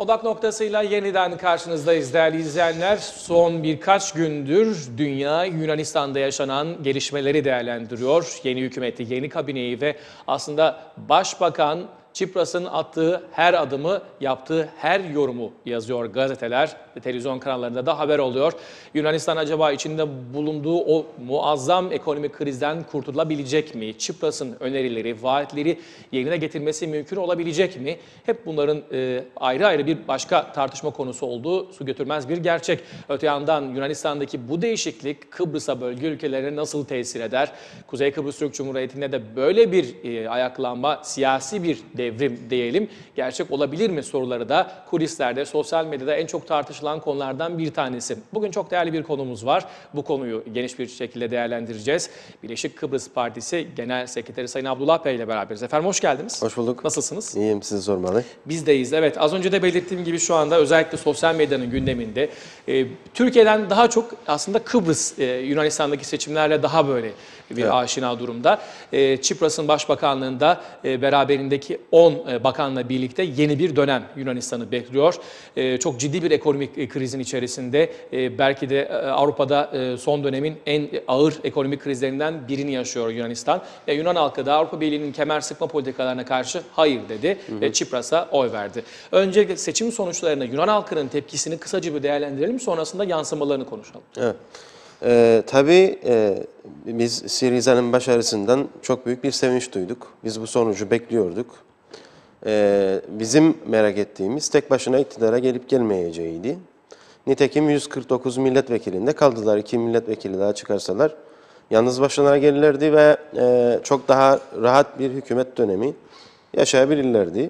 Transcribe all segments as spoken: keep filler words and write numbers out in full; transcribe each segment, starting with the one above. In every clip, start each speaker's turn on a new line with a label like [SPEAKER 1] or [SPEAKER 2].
[SPEAKER 1] Odak noktasıyla yeniden karşınızdayız değerli izleyenler. Son birkaç gündür dünya Yunanistan'da yaşanan gelişmeleri değerlendiriyor. Yeni hükümeti, yeni kabineyi ve aslında Başbakan Tsipras'ın attığı her adımı, yaptığı her yorumu yazıyor gazeteler ve televizyon kanallarında da haber oluyor. Yunanistan acaba içinde bulunduğu o muazzam ekonomik krizden kurtulabilecek mi? Tsipras'ın önerileri, vaatleri yerine getirmesi mümkün olabilecek mi? Hep bunların e, ayrı ayrı bir başka tartışma konusu olduğu su götürmez bir gerçek. Öte yandan Yunanistan'daki bu değişiklik Kıbrıs'a, bölge ülkelerine nasıl tesir eder? Kuzey Kıbrıs Türk Cumhuriyeti'nde de böyle bir e, ayaklanma, siyasi bir devrim diyelim, gerçek olabilir mi soruları da kulislerde, sosyal medyada en çok tartışılan konulardan bir tanesi. Bugün çok değerli bir konumuz var. Bu konuyu geniş bir şekilde değerlendireceğiz. Birleşik Kıbrıs Partisi Genel Sekreteri Sayın Abdullah Bey ile beraberiz. Efendim hoş geldiniz.
[SPEAKER 2] Hoş bulduk.
[SPEAKER 1] Nasılsınız?
[SPEAKER 2] İyiyim, sizi sormalı.
[SPEAKER 1] Bizdeyiz. Evet, az önce de belirttiğim gibi şu anda özellikle sosyal medyanın gündeminde e, Türkiye'den daha çok aslında Kıbrıs e, Yunanistan'daki seçimlerle daha böyle bir evet. aşina durumda. E, Tsipras'ın başbakanlığında e, beraberindeki on e, bakanla birlikte yeni bir dönem Yunanistan'ı bekliyor. E, çok ciddi bir ekonomik e, krizin içerisinde e, belki de e, Avrupa'da e, son dönemin en ağır ekonomik krizlerinden birini yaşıyor Yunanistan. Ve Yunan halkı da Avrupa Birliği'nin kemer sıkma politikalarına karşı hayır dedi hı hı. ve Tsipras'a oy verdi. Öncelikle seçim sonuçlarına Yunan halkının tepkisini kısaca bir değerlendirelim, sonrasında yansımalarını konuşalım.
[SPEAKER 2] Evet. Ee, tabii e, biz Syriza'nın başarısından çok büyük bir sevinç duyduk. Biz bu sonucu bekliyorduk. Ee, bizim merak ettiğimiz tek başına iktidara gelip gelmeyeceğiydi. Nitekim yüz kırk dokuz milletvekilinde kaldılar. İki milletvekili daha çıkarsalar yalnız başlarına gelirlerdi ve e, çok daha rahat bir hükümet dönemi yaşayabilirlerdi.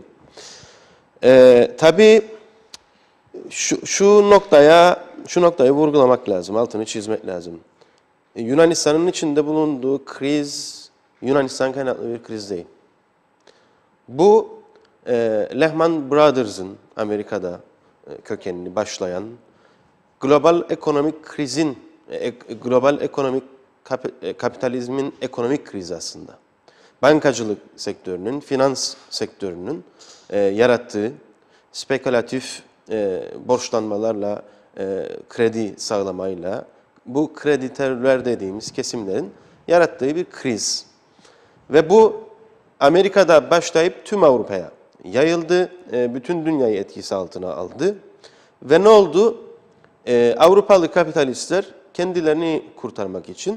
[SPEAKER 2] Ee, tabii şu, şu noktaya şu noktayı vurgulamak lazım, altını çizmek lazım. Yunanistan'ın içinde bulunduğu kriz Yunanistan kaynaklı bir kriz değil. Bu e, Lehman Brothers'ın Amerika'da e, kökenini başlayan global ekonomik krizin, e, global ekonomik kap, e, kapitalizmin ekonomik krizi aslında. Bankacılık sektörünün, finans sektörünün e, yarattığı spekülatif e, borçlanmalarla, e, kredi sağlamayla, bu kreditörler dediğimiz kesimlerin yarattığı bir kriz. Ve bu Amerika'da başlayıp tüm Avrupa'ya yayıldı, e, bütün dünyayı etkisi altına aldı. Ve ne oldu? E, Avrupalı kapitalistler kendilerini kurtarmak için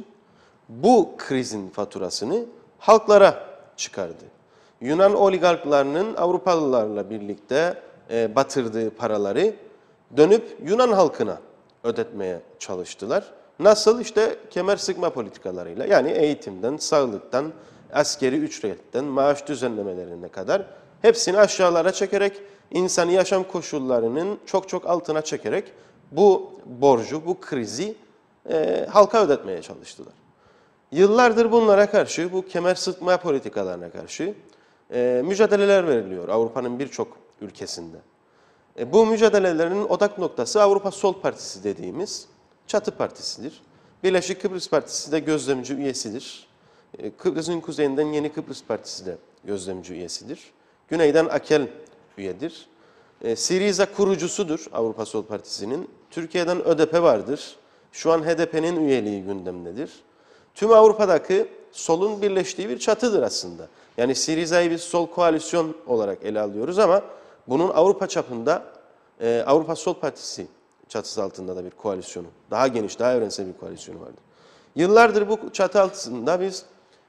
[SPEAKER 2] bu krizin faturasını halklara çıkardı. Yunan oligarklarının Avrupalılarla birlikte e, batırdığı paraları dönüp Yunan halkına ödetmeye çalıştılar. Nasıl? İşte kemer sıkma politikalarıyla, yani eğitimden, sağlıktan, askeri ücretten, maaş düzenlemelerine kadar hepsini aşağılara çekerek, insani yaşam koşullarının çok çok altına çekerek bu borcu, bu krizi e, halka ödetmeye çalıştılar. Yıllardır bunlara karşı, bu kemer sıkma politikalarına karşı e, mücadeleler veriliyor Avrupa'nın birçok ülkesinde. E, bu mücadelelerin odak noktası Avrupa Sol Partisi dediğimiz çatı partisidir. Birleşik Kıbrıs Partisi de gözlemci üyesidir. E, Kıbrıs'ın kuzeyinden Yeni Kıbrıs Partisi de gözlemci üyesidir. Güneyden Akel üyedir. E, Syriza kurucusudur Avrupa Sol Partisi'nin. Türkiye'den ÖDP vardır. Şu an H D P'nin üyeliği gündemdedir. Tüm Avrupa'daki solun birleştiği bir çatıdır aslında. Yani Syriza'yı biz sol koalisyon olarak ele alıyoruz ama bunun Avrupa çapında e, Avrupa Sol Partisi çatısı altında da bir koalisyonu, daha geniş, daha evrensel bir koalisyonu vardır. Yıllardır bu çatı altında biz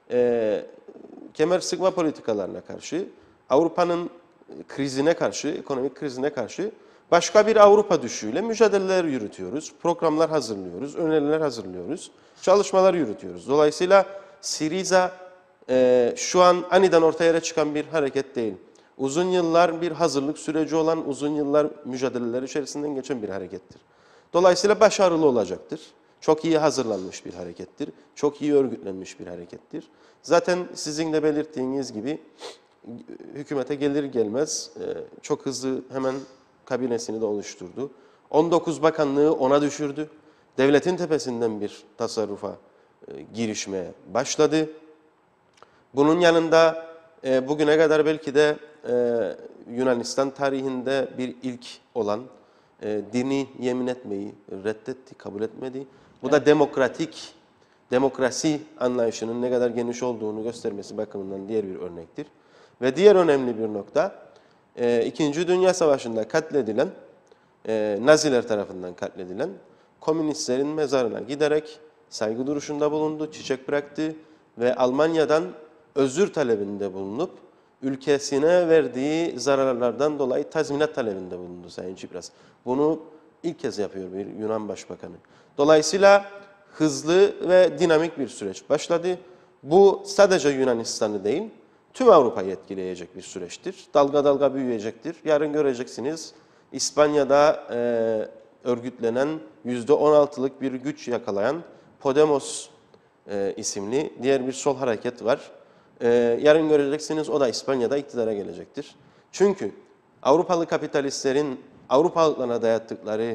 [SPEAKER 2] e, kemer sıkma politikalarına karşı, Avrupa'nın krizine karşı, ekonomik krizine karşı başka bir Avrupa düşüşüyle mücadeleler yürütüyoruz, programlar hazırlıyoruz, öneriler hazırlıyoruz, çalışmalar yürütüyoruz. Dolayısıyla Syriza e, şu an aniden ortaya çıkan bir hareket değil. Uzun yıllar bir hazırlık süreci olan, uzun yıllar mücadeleler içerisinden geçen bir harekettir. Dolayısıyla başarılı olacaktır. Çok iyi hazırlanmış bir harekettir. Çok iyi örgütlenmiş bir harekettir. Zaten sizin de belirttiğiniz gibi hükümete gelir gelmez çok hızlı hemen kabinesini de oluşturdu. on dokuz bakanlığı ona düşürdü. Devletin tepesinden bir tasarrufa girişmeye başladı. Bunun yanında bugüne kadar belki de Yunanistan tarihinde bir ilk olan e, dini yemin etmeyi reddetti, kabul etmedi. Bu evet. da demokratik, demokrasi anlayışının ne kadar geniş olduğunu göstermesi bakımından diğer bir örnektir. Ve diğer önemli bir nokta, e, İkinci Dünya Savaşı'nda katledilen, e, Naziler tarafından katledilen komünistlerin mezarına giderek saygı duruşunda bulundu, çiçek bıraktı ve Almanya'dan özür talebinde bulunup ülkesine verdiği zararlardan dolayı tazminat talebinde bulundu Sayın Tsipras. Bunu ilk kez yapıyor bir Yunan Başbakanı. Dolayısıyla hızlı ve dinamik bir süreç başladı. Bu sadece Yunanistan'ı değil, tüm Avrupa'yı etkileyecek bir süreçtir. Dalga dalga büyüyecektir. Yarın göreceksiniz İspanya'da e, örgütlenen yüzde on altılık bir güç yakalayan Podemos e, isimli diğer bir sol hareket var. E, yarın göreceksiniz o da İspanya'da iktidara gelecektir. Çünkü Avrupalı kapitalistlerin Avrupa halklarına dayattıkları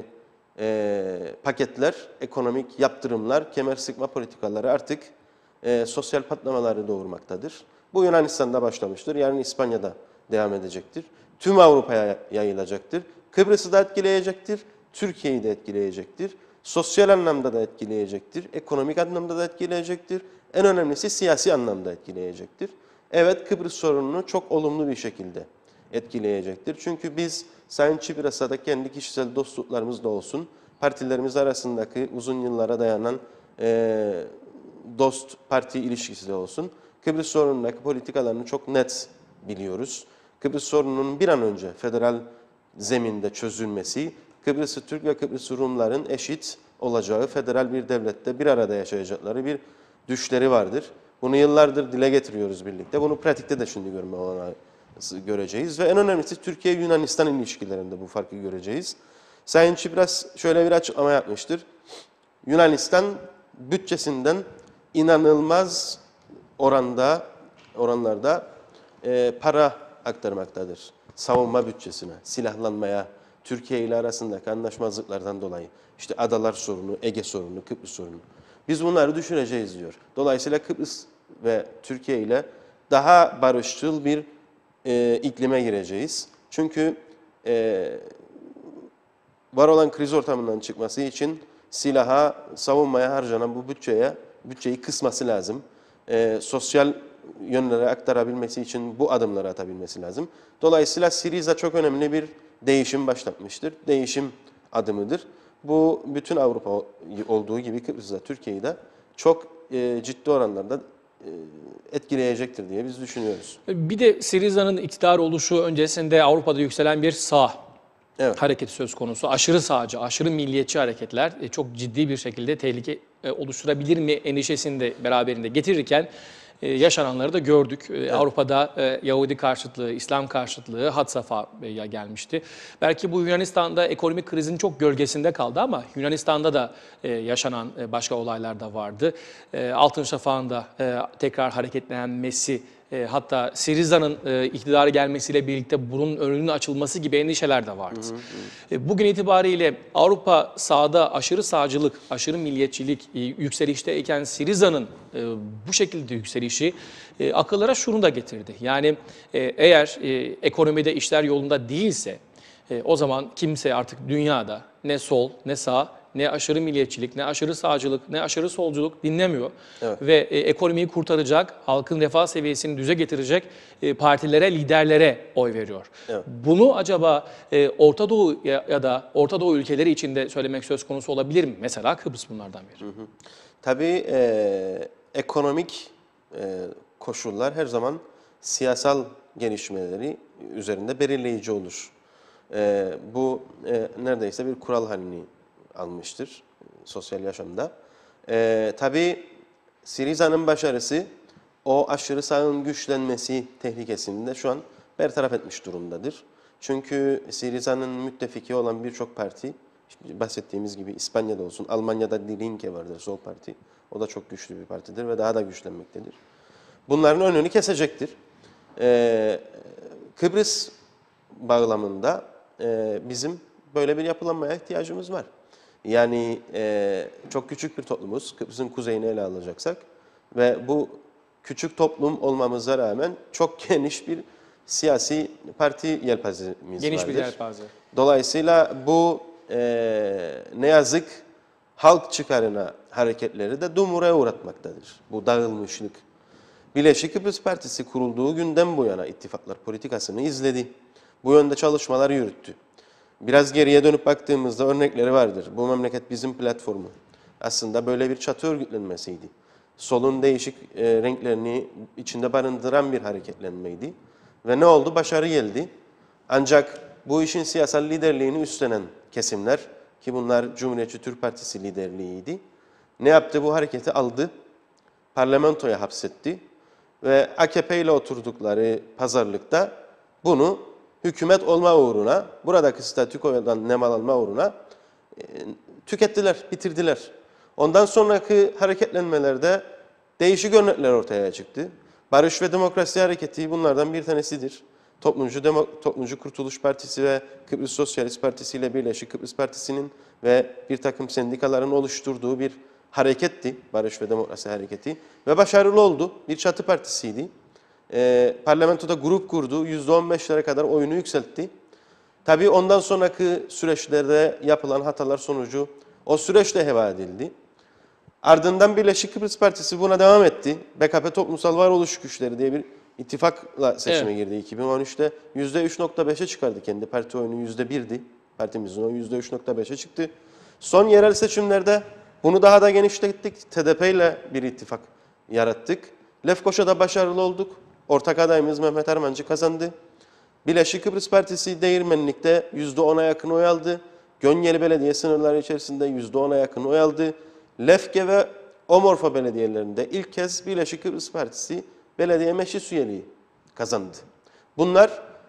[SPEAKER 2] e, paketler, ekonomik yaptırımlar, kemer sıkma politikaları artık e, sosyal patlamaları doğurmaktadır. Bu Yunanistan'da başlamıştır. Yarın İspanya'da devam edecektir. Tüm Avrupa'ya yayılacaktır. Kıbrıs'ı da etkileyecektir. Türkiye'yi de etkileyecektir. Sosyal anlamda da etkileyecektir. Ekonomik anlamda da etkileyecektir. En önemlisi siyasi anlamda etkileyecektir. Evet, Kıbrıs sorununu çok olumlu bir şekilde etkileyecektir. Çünkü biz Sayın Tsipras'a da kendi kişisel dostluklarımız da olsun, partilerimiz arasındaki uzun yıllara dayanan e, dost parti ilişkisi de olsun, Kıbrıs sorunundaki politikalarını çok net biliyoruz. Kıbrıs sorununun bir an önce federal zeminde çözülmesi, Kıbrıs'ı Türk ve Kıbrıs Rumların eşit olacağı federal bir devlette bir arada yaşayacakları bir düşleri vardır. Bunu yıllardır dile getiriyoruz birlikte. Bunu pratikte de şimdi görme olanağı göreceğiz. Ve en önemlisi Türkiye-Yunanistan ilişkilerinde bu farkı göreceğiz. Sayın Tsipras şöyle bir açıklama yapmıştır. Yunanistan bütçesinden inanılmaz oranda oranlarda e, para aktarmaktadır. Savunma bütçesine, silahlanmaya, Türkiye ile arasındaki anlaşmazlıklardan dolayı. İşte adalar sorunu, Ege sorunu, Kıbrıs sorunu. Biz bunları düşüreceğiz diyor. Dolayısıyla Kıbrıs ve Türkiye ile daha barışçıl bir e, iklime gireceğiz. Çünkü e, var olan kriz ortamından çıkması için silaha, savunmaya harcanan bu bütçeye, bütçeyi kısması lazım. E, sosyal yönlere aktarabilmesi için bu adımları atabilmesi lazım. Dolayısıyla Syriza çok önemli bir değişim başlatmıştır. Değişim adımıdır. Bu bütün Avrupa olduğu gibi Kıbrıs'ta, Türkiye'yi de çok e, ciddi oranlarda e, etkileyecektir diye biz düşünüyoruz.
[SPEAKER 1] Bir de Syriza'nın iktidar oluşu öncesinde Avrupa'da yükselen bir sağ evet. hareketi söz konusu. Aşırı sağcı, aşırı milliyetçi hareketler e, çok ciddi bir şekilde tehlike e, oluşturabilir mi endişesini de beraberinde getirirken yaşananları da gördük. Evet. Avrupa'da Yahudi karşıtlığı, İslam karşıtlığı had safhaya gelmişti. Belki bu Yunanistan'da ekonomik krizin çok gölgesinde kaldı ama Yunanistan'da da yaşanan başka olaylar da vardı. Altın Şafak'ın da tekrar hareketlenmesi, hatta Syriza'nın iktidara gelmesiyle birlikte bunun önünün açılması gibi endişeler de vardı. Hı hı. Bugün itibariyle Avrupa sağda aşırı sağcılık, aşırı milliyetçilik yükselişteyken Syriza'nın bu şekilde yükselişi akıllara şunu da getirdi. Yani eğer ekonomide işler yolunda değilse o zaman kimse artık dünyada ne sol ne sağ, ne aşırı milliyetçilik, ne aşırı sağcılık, ne aşırı solculuk dinlemiyor. Evet. Ve e, ekonomiyi kurtaracak, halkın refah seviyesini düze getirecek e, partilere, liderlere oy veriyor. Evet. Bunu acaba e, Orta Doğu ya, ya da Orta Doğu ülkeleri içinde söylemek söz konusu olabilir mi? Mesela Kıbrıs bunlardan biri. Hı hı.
[SPEAKER 2] Tabii e, ekonomik e, koşullar her zaman siyasal gelişmeleri üzerinde belirleyici olur. E, bu e, neredeyse bir kural halini almıştır sosyal yaşamda. Ee, tabii Syriza'nın başarısı o aşırı sağın güçlenmesi tehlikesini de şu an bertaraf etmiş durumdadır. Çünkü Syriza'nın müttefiki olan birçok parti, şimdi bahsettiğimiz gibi İspanya'da olsun, Almanya'da Die Linke vardır, sol parti. O da çok güçlü bir partidir ve daha da güçlenmektedir. Bunların önünü kesecektir. Ee, Kıbrıs bağlamında e, bizim böyle bir yapılanmaya ihtiyacımız var. Yani e, çok küçük bir toplumuz, Kıbrıs'ın kuzeyini ele alacaksak ve bu küçük toplum olmamıza rağmen çok geniş bir siyasi parti yelpazemiz
[SPEAKER 1] Geniş
[SPEAKER 2] vardır.
[SPEAKER 1] bir yelpaze.
[SPEAKER 2] Dolayısıyla bu e, ne yazık halk çıkarına hareketleri de dumura uğratmaktadır. Bu dağılmışlık. Birleşik Kıbrıs Partisi kurulduğu günden bu yana ittifaklar politikasını izledi. Bu yönde çalışmalar yürüttü. Biraz geriye dönüp baktığımızda örnekleri vardır. Bu memleket bizim platformu. Aslında böyle bir çatı örgütlenmesiydi. Solun değişik e, renklerini içinde barındıran bir hareketlenmeydi. Ve ne oldu? Başarı geldi. Ancak bu işin siyasal liderliğini üstlenen kesimler, ki bunlar Cumhuriyetçi Türk Partisi liderliğiydi, ne yaptı? Bu hareketi aldı, parlamentoya hapsetti ve A K P ile oturdukları pazarlıkta bunu hükümet olma uğruna, buradaki statükodan nemalanma uğruna e, tükettiler, bitirdiler. Ondan sonraki hareketlenmelerde değişik örnekler ortaya çıktı. Barış ve Demokrasi Hareketi bunlardan bir tanesidir. Toplumcu, Demo Toplumcu Kurtuluş Partisi ve Kıbrıs Sosyalist Partisi ile Birleşik Kıbrıs Partisi'nin ve bir takım sendikaların oluşturduğu bir hareketti. Barış ve Demokrasi Hareketi. Ve başarılı oldu. Bir çatı partisiydi. E, parlamentoda grup kurdu. yüzde on beşlere kadar oyunu yükseltti. Tabii ondan sonraki süreçlerde yapılan hatalar sonucu o süreç de heba edildi. Ardından Birleşik Kıbrıs Partisi buna devam etti. B K P Toplumsal Varoluş Güçleri diye bir ittifakla seçime evet. girdi. iki bin on üçte yüzde üç nokta beşe çıkardı kendi. Parti oyunu yüzde birdi. Partimizin oyunu yüzde üç nokta beşe çıktı. Son yerel seçimlerde bunu daha da genişlettik. T D P ile bir ittifak yarattık. Lefkoşa'da başarılı olduk. Ortak adayımız Mehmet Armancı kazandı. Birleşik Kıbrıs Partisi Değirmenlik'te yüzde ona yakın oy aldı. Gönyeli Belediye sınırları içerisinde yüzde ona yakın oy aldı. Lefke ve Omorfa belediyelerinde ilk kez Birleşik Kıbrıs Partisi belediye meclis üyeliği kazandı. Bunlar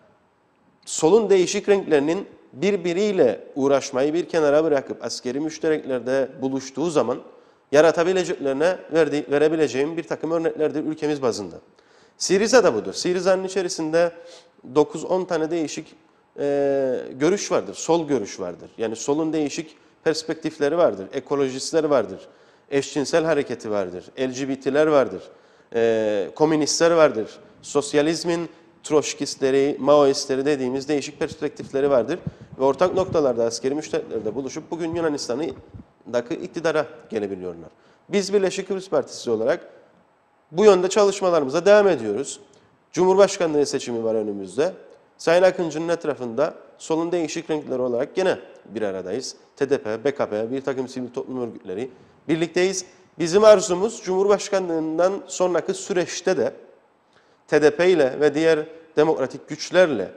[SPEAKER 2] solun değişik renklerinin birbiriyle uğraşmayı bir kenara bırakıp askeri müştereklerde buluştuğu zaman yaratabileceklerine verdi, verebileceğim bir takım örneklerdir ülkemiz bazında. Siriza da budur. Siriza'nın içerisinde dokuz on tane değişik e, görüş vardır. Sol görüş vardır. Yani solun değişik perspektifleri vardır. Ekolojistler vardır. Eşcinsel hareketi vardır. L G B T'ler vardır. E, komünistler vardır. Sosyalizmin Troşkistleri, Maoistleri dediğimiz değişik perspektifleri vardır. Ve ortak noktalarda askeri müştereklerde buluşup bugün Yunanistan'daki iktidara gelebiliyorlar. Biz Birleşik Kıbrıs Partisi olarak bu yönde çalışmalarımıza devam ediyoruz. Cumhurbaşkanlığı seçimi var önümüzde. Sayın Akıncı'nın etrafında solun değişik renkleri olarak gene bir aradayız. T D P, B K P, bir takım sivil toplum örgütleri birlikteyiz. Bizim arzumuz Cumhurbaşkanlığından sonraki süreçte de T D P ile ve diğer demokratik güçlerle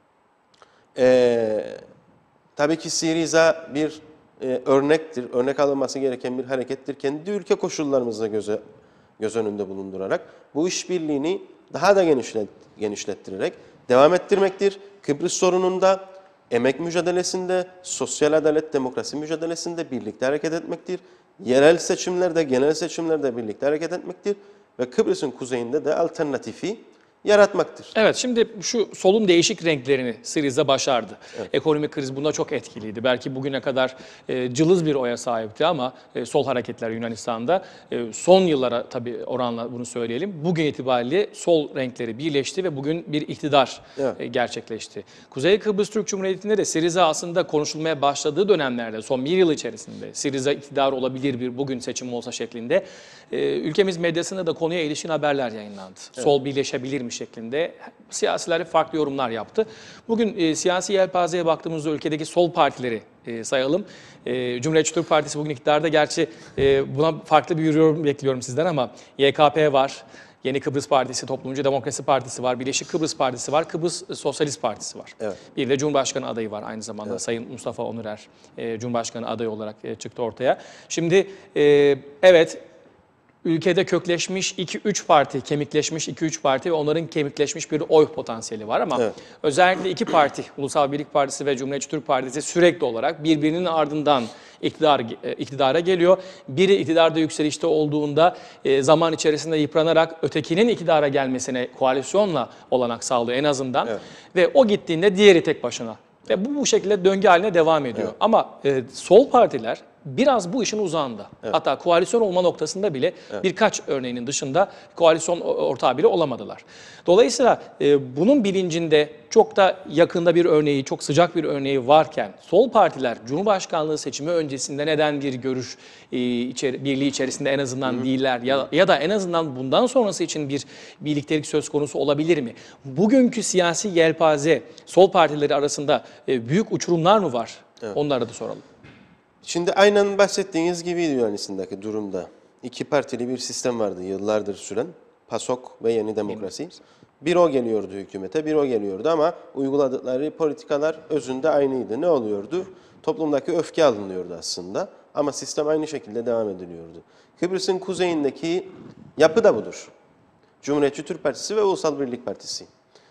[SPEAKER 2] e, tabii ki Siriza bir e, örnektir, örnek alınması gereken bir harekettir. Kendi ülke koşullarımızda göze, göz önünde bulundurarak bu işbirliğini daha da genişlet, genişlettirerek devam ettirmektir. Kıbrıs sorununda, emek mücadelesinde, sosyal adalet, demokrasi mücadelesinde birlikte hareket etmektir. Yerel seçimlerde, genel seçimlerde birlikte hareket etmektir. Ve Kıbrıs'ın kuzeyinde de alternatifi yaratmaktır.
[SPEAKER 1] Evet, şimdi şu solun değişik renklerini Siriza başardı. Evet. Ekonomik kriz bunda çok etkiliydi. Belki bugüne kadar e, cılız bir oya sahipti ama e, sol hareketler Yunanistan'da e, son yıllara tabii oranla bunu söyleyelim. Bugün itibariyle sol renkleri birleşti ve bugün bir iktidar evet. e, gerçekleşti. Kuzey Kıbrıs Türk Cumhuriyeti'nde de Siriza aslında konuşulmaya başladığı dönemlerde son bir yıl içerisinde Siriza iktidar olabilir bir bugün seçim olsa şeklinde e, ülkemiz medyasında da konuya ilişkin haberler yayınlandı. Evet. Sol birleşebilir mi şeklinde siyasiler farklı yorumlar yaptı. Bugün e, siyasi yelpazeye baktığımızda ülkedeki sol partileri e, sayalım. E, Cumhuriyetçi Türk Partisi bugün iktidarda. Gerçi e, buna farklı bir yorum bekliyorum sizden ama Y K P var. Yeni Kıbrıs Partisi, Toplumcu Demokrasi Partisi var, Birleşik Kıbrıs Partisi var, Kıbrıs Sosyalist Partisi var. Evet. Bir de Cumhurbaşkanı adayı var aynı zamanda. Evet. Sayın Mustafa Onurer e, Cumhurbaşkanı adayı olarak e, çıktı ortaya. Şimdi e, evet... Ülkede kökleşmiş iki üç parti, kemikleşmiş iki üç parti ve onların kemikleşmiş bir oy potansiyeli var ama evet. özellikle iki parti, Ulusal Birlik Partisi ve Cumhuriyetçi Türk Partisi sürekli olarak birbirinin ardından iktidar, iktidara geliyor. Biri iktidarda yükselişte olduğunda zaman içerisinde yıpranarak ötekinin iktidara gelmesine koalisyonla olanak sağlıyor en azından. Evet. Ve o gittiğinde diğeri tek başına. Ve bu bu şekilde döngü haline devam ediyor. Evet. Ama e, sol partiler biraz bu işin uzağında. Evet. Hatta koalisyon olma noktasında bile evet. birkaç örneğinin dışında koalisyon ortağı bile olamadılar. Dolayısıyla e, bunun bilincinde çok da yakında bir örneği, çok sıcak bir örneği varken sol partiler Cumhurbaşkanlığı seçimi öncesinde neden bir görüş e, içeri, birliği içerisinde en azından Hı. değiller ya, ya da en azından bundan sonrası için bir birliktelik söz konusu olabilir mi? Bugünkü siyasi yelpaze sol partileri arasında e, büyük uçurumlar mı var? Evet. Onlara da soralım.
[SPEAKER 2] Şimdi aynen bahsettiğiniz gibi Yunanistan'daki durumda iki partili bir sistem vardı yıllardır süren. PASOK ve Yeni Demokrasi. Bir o geliyordu hükümete, bir o geliyordu ama uyguladıkları politikalar özünde aynıydı. Ne oluyordu? Toplumdaki öfke alınıyordu aslında ama sistem aynı şekilde devam ediliyordu. Kıbrıs'ın kuzeyindeki yapı da budur. Cumhuriyetçi Türk Partisi ve Ulusal Birlik Partisi.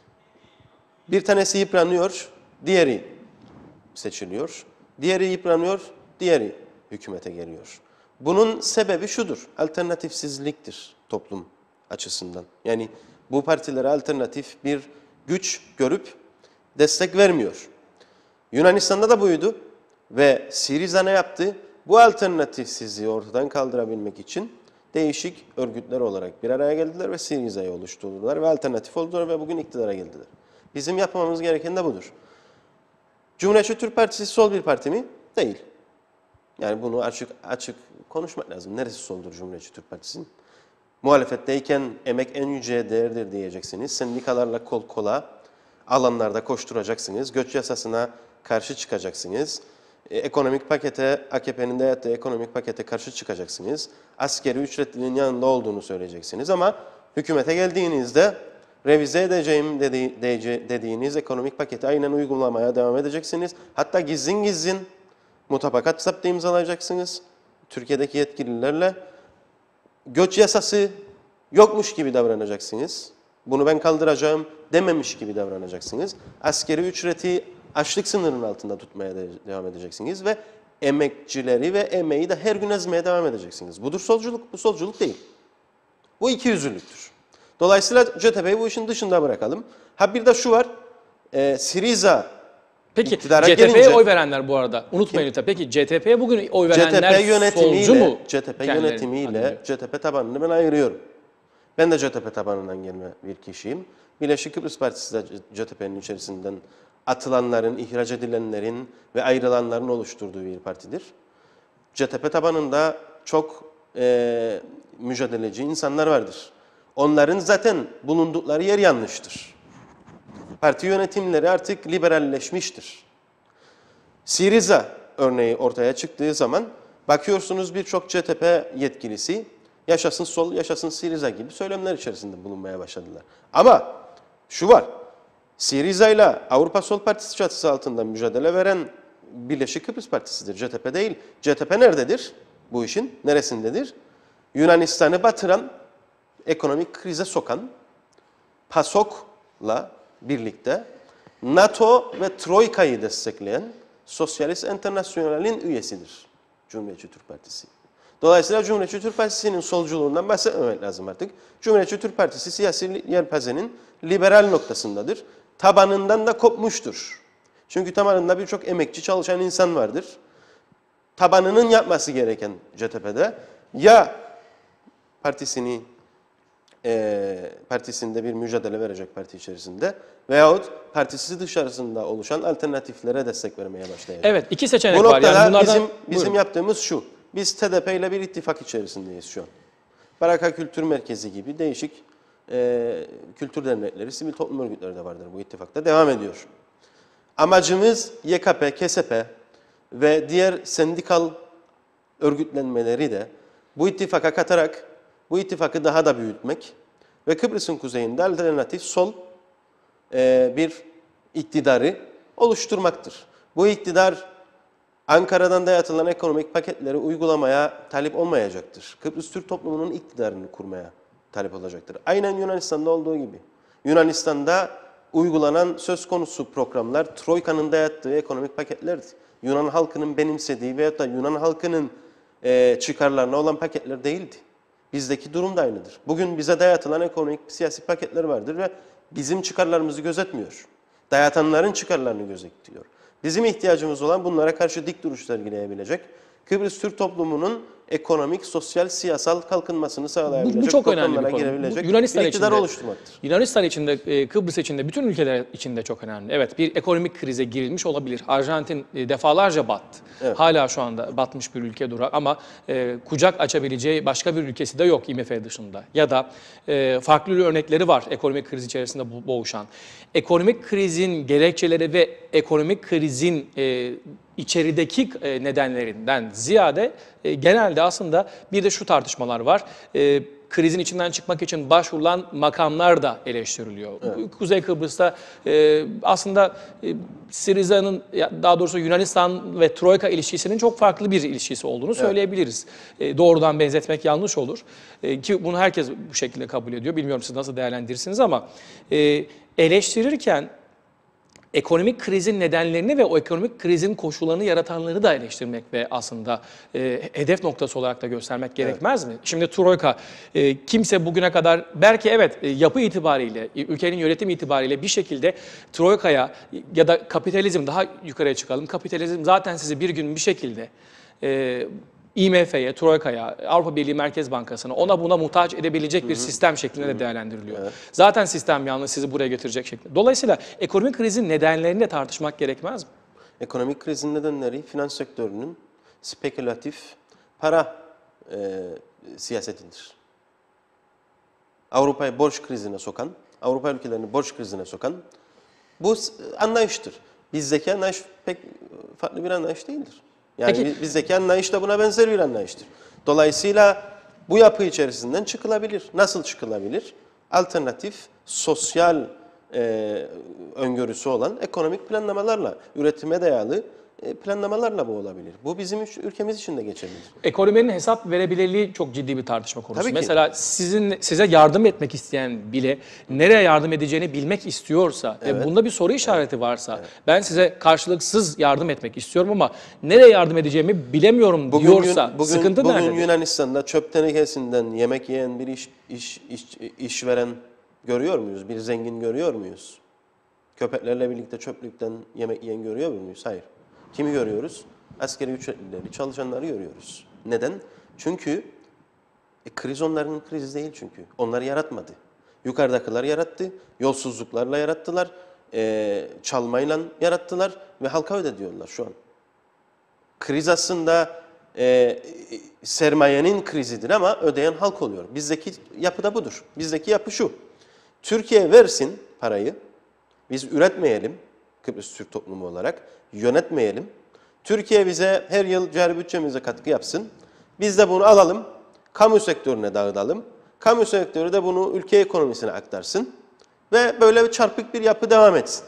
[SPEAKER 2] Bir tanesi yıpranıyor, diğeri seçiliyor. Diğeri yıpranıyor, diğeri hükümete geliyor. Bunun sebebi şudur, alternatifsizliktir toplum açısından. Yani bu partilere alternatif bir güç görüp destek vermiyor. Yunanistan'da da buydu ve Syriza ne yaptı? Bu alternatifsizliği ortadan kaldırabilmek için değişik örgütler olarak bir araya geldiler ve Syriza'yı oluşturdular ve alternatif oldular ve bugün iktidara geldiler. Bizim yapmamız gereken de budur. Cumhuriyetçi Türk Partisi sol bir parti mi? Değil. Yani bunu açık açık konuşmak lazım. Neresi soldur Cumhuriyetçi Türk Partisi'nin? Muhalefetteyken emek en yüce değerdir diyeceksiniz. Sendikalarla kol kola alanlarda koşturacaksınız. Göç yasasına karşı çıkacaksınız. E, ekonomik pakete, A K P'nin dayattığı ekonomik pakete karşı çıkacaksınız. Askeri ücretlinin yanında olduğunu söyleyeceksiniz. Ama hükümete geldiğinizde revize edeceğim dedi, dediğiniz ekonomik paketi aynen uygulamaya devam edeceksiniz. Hatta gizlin gizlin mutabakat saptı imzalayacaksınız. Türkiye'deki yetkililerle göç yasası yokmuş gibi davranacaksınız. Bunu ben kaldıracağım dememiş gibi davranacaksınız. Askeri ücreti açlık sınırının altında tutmaya devam edeceksiniz ve emekçileri ve emeği de her gün ezmeye devam edeceksiniz. Budur solculuk, bu solculuk değil. Bu ikiyüzlülüktür. Dolayısıyla C T P'yi bu işin dışında bırakalım. Ha bir de şu var, e, Syriza
[SPEAKER 1] Peki C T P'ye oy verenler bu arada, unutmayın lütfen. Peki C T P'ye bugün oy verenler solcu mu?
[SPEAKER 2] C T P yönetimiyle C T P tabanını ben ayırıyorum. Ben de C T P tabanından gelme bir kişiyim. Birleşik Kıbrıs Partisi de C T P'nin içerisinden atılanların, ihraç edilenlerin ve ayrılanların oluşturduğu bir partidir. C T P tabanında çok e, mücadeleci insanlar vardır. Onların zaten bulundukları yer yanlıştır. Parti yönetimleri artık liberalleşmiştir. Syriza örneği ortaya çıktığı zaman bakıyorsunuz birçok C T P yetkilisi yaşasın sol, yaşasın Syriza gibi söylemler içerisinde bulunmaya başladılar. Ama şu var, Syriza ile Avrupa Sol Partisi çatısı altında mücadele veren Birleşik Kıbrıs Partisi'dir. C T P değil. C T P nerededir? Bu işin neresindedir? Yunanistan'ı batıran, ekonomik krize sokan, PASOK'la birlikte NATO ve Troika'yı destekleyen Sosyalist Enternasyonel'in üyesidir Cumhuriyetçi Türk Partisi. Dolayısıyla Cumhuriyetçi Türk Partisi'nin solculuğundan bahsetmemek lazım artık. Cumhuriyetçi Türk Partisi siyasi yelpazenin liberal noktasındadır. Tabanından da kopmuştur. Çünkü tabanında birçok emekçi çalışan insan vardır. Tabanının yapması gereken C T P'de ya partisini e, partisinde bir mücadele verecek parti içerisinde veyahut partisi dışarısında oluşan alternatiflere destek vermeye başlayacak.
[SPEAKER 1] Evet, iki seçenek
[SPEAKER 2] Bu
[SPEAKER 1] var.
[SPEAKER 2] noktada
[SPEAKER 1] Yani bunlardan...
[SPEAKER 2] bizim, bizim yaptığımız şu. Biz T D P ile bir ittifak içerisindeyiz şu an. Baraka Kültür Merkezi gibi değişik e, kültür dernekleri, sivil toplum örgütleri de vardır bu ittifakta. Devam ediyor. Amacımız Y K P, K S P ve diğer sendikal örgütlenmeleri de bu ittifaka katarak bu ittifakı daha da büyütmek ve Kıbrıs'ın kuzeyinde alternatif sol e, bir iktidarı oluşturmaktır. Bu iktidar Ankara'dan dayatılan ekonomik paketleri uygulamaya talip olmayacaktır. Kıbrıs Türk toplumunun iktidarını kurmaya talip olacaktır. Aynen Yunanistan'da olduğu gibi. Yunanistan'da uygulanan söz konusu programlar Troika'nın dayattığı ekonomik paketlerdi. Yunan halkının benimsediği veyahut da Yunan halkının e, çıkarlarına olan paketler değildi. Bizdeki durum da aynıdır. Bugün bize dayatılan ekonomik siyasi paketler vardır ve bizim çıkarlarımızı gözetmiyor. Dayatanların çıkarlarını gözetliyor. Bizim ihtiyacımız olan bunlara karşı dik duruş sergileyebilecek Kıbrıs Türk toplumunun ekonomik, sosyal, siyasal kalkınmasını sağlayabilecek,
[SPEAKER 1] Bu, bu çok önemli bir
[SPEAKER 2] toplamlara
[SPEAKER 1] konu.
[SPEAKER 2] girebilecek
[SPEAKER 1] Bu Yunanistan
[SPEAKER 2] bir iktidar
[SPEAKER 1] içinde,
[SPEAKER 2] oluşturmaktır.
[SPEAKER 1] Yunanistan içinde, e, Kıbrıs içinde, bütün ülkeler içinde çok önemli. Evet, bir ekonomik krize girilmiş olabilir. Arjantin e, defalarca battı.
[SPEAKER 2] Evet.
[SPEAKER 1] Hala şu anda batmış bir ülke durak ama e, kucak açabileceği başka bir ülkesi de yok I M F dışında. Ya da e, farklı örnekleri var ekonomik kriz içerisinde bo- boğuşan. Ekonomik krizin gerekçeleri ve ekonomik krizin e, içerideki e, nedenlerinden ziyade e, genelde aslında bir de şu tartışmalar var. E, krizin içinden çıkmak için başvurulan makamlar da eleştiriliyor.
[SPEAKER 2] Evet.
[SPEAKER 1] Kuzey Kıbrıs'ta e, aslında e, Syriza'nın, daha doğrusu Yunanistan ve Troika ilişkisinin çok farklı bir ilişkisi olduğunu söyleyebiliriz. E, doğrudan benzetmek yanlış olur. E, ki bunu herkes bu şekilde kabul ediyor. Bilmiyorum siz nasıl değerlendirirsiniz ama e, eleştirirken ekonomik krizin nedenlerini ve o ekonomik krizin koşullarını yaratanları da eleştirmek ve aslında e, hedef noktası olarak da göstermek gerekmez mi? Şimdi Troika, e, kimse bugüne kadar belki evet e, yapı itibariyle, e, ülkenin yönetim itibariyle bir şekilde Troika'ya ya da kapitalizm, daha yukarıya çıkalım, kapitalizm zaten sizi bir gün bir şekilde e, I M F'ye, Troika'ya, Avrupa Birliği Merkez Bankası'na, ona buna muhtaç edebilecek bir sistem şeklinde de değerlendiriliyor. Evet. Zaten sistem yalnız sizi buraya getirecek şeklinde. Dolayısıyla ekonomik krizin nedenlerini de tartışmak gerekmez mi?
[SPEAKER 2] Ekonomik krizin nedenleri finans sektörünün spekülatif para e, siyasetidir. Avrupa'yı borç krizine sokan, Avrupa ülkelerini borç krizine sokan bu anlayıştır. Bizdeki anlayış pek farklı bir anlayış değildir. Yani
[SPEAKER 1] Peki,
[SPEAKER 2] bizdeki anlayış da buna benzer bir anlayıştır. Dolayısıyla bu yapı içerisinden çıkılabilir. Nasıl çıkılabilir? Alternatif, sosyal e, öngörüsü olan ekonomik planlamalarla, üretime dayalı e, planlamalarla bu olabilir. Bu bizim ülkemiz için de geçerlidir.
[SPEAKER 1] ekonominin hesap verebilirliği çok ciddi bir tartışma konusu.
[SPEAKER 2] Tabii ki.
[SPEAKER 1] Mesela sizin size yardım etmek isteyen bile nereye yardım edeceğini bilmek istiyorsa
[SPEAKER 2] Evet.
[SPEAKER 1] ve bunda bir soru işareti varsa, evet, ben size karşılıksız yardım etmek istiyorum ama nereye yardım edeceğimi bilemiyorum
[SPEAKER 2] Bugün,
[SPEAKER 1] diyorsa
[SPEAKER 2] bugün,
[SPEAKER 1] sıkıntı
[SPEAKER 2] bugün
[SPEAKER 1] nerededir?
[SPEAKER 2] Yunanistan'da çöp tenekesinden yemek yiyen bir iş, iş, iş, işveren görüyor muyuz? Bir zengin görüyor muyuz? Köpeklerle birlikte çöplükten yemek yiyen görüyor muyuz? Hayır. Kimi görüyoruz? Askeri ücretlileri, çalışanları görüyoruz. Neden? Çünkü e, kriz onların krizi değil çünkü. Onlar yaratmadı. Yukarıdakiler yarattı, yolsuzluklarla yarattılar, e, çalmayla yarattılar ve halka ödediyorlar şu an. Kriz aslında e, sermayenin krizidir ama ödeyen halk oluyor. Bizdeki yapı da budur. Bizdeki yapı şu. Türkiye versin parayı, biz üretmeyelim, Kıbrıs Türk toplumu olarak, yönetmeyelim. Türkiye bize her yıl cari bütçemize katkı yapsın. Biz de bunu alalım, kamu sektörüne dağıtalım. Kamu sektörü de bunu ülke ekonomisine aktarsın. Ve böyle bir çarpık bir yapı devam etsin.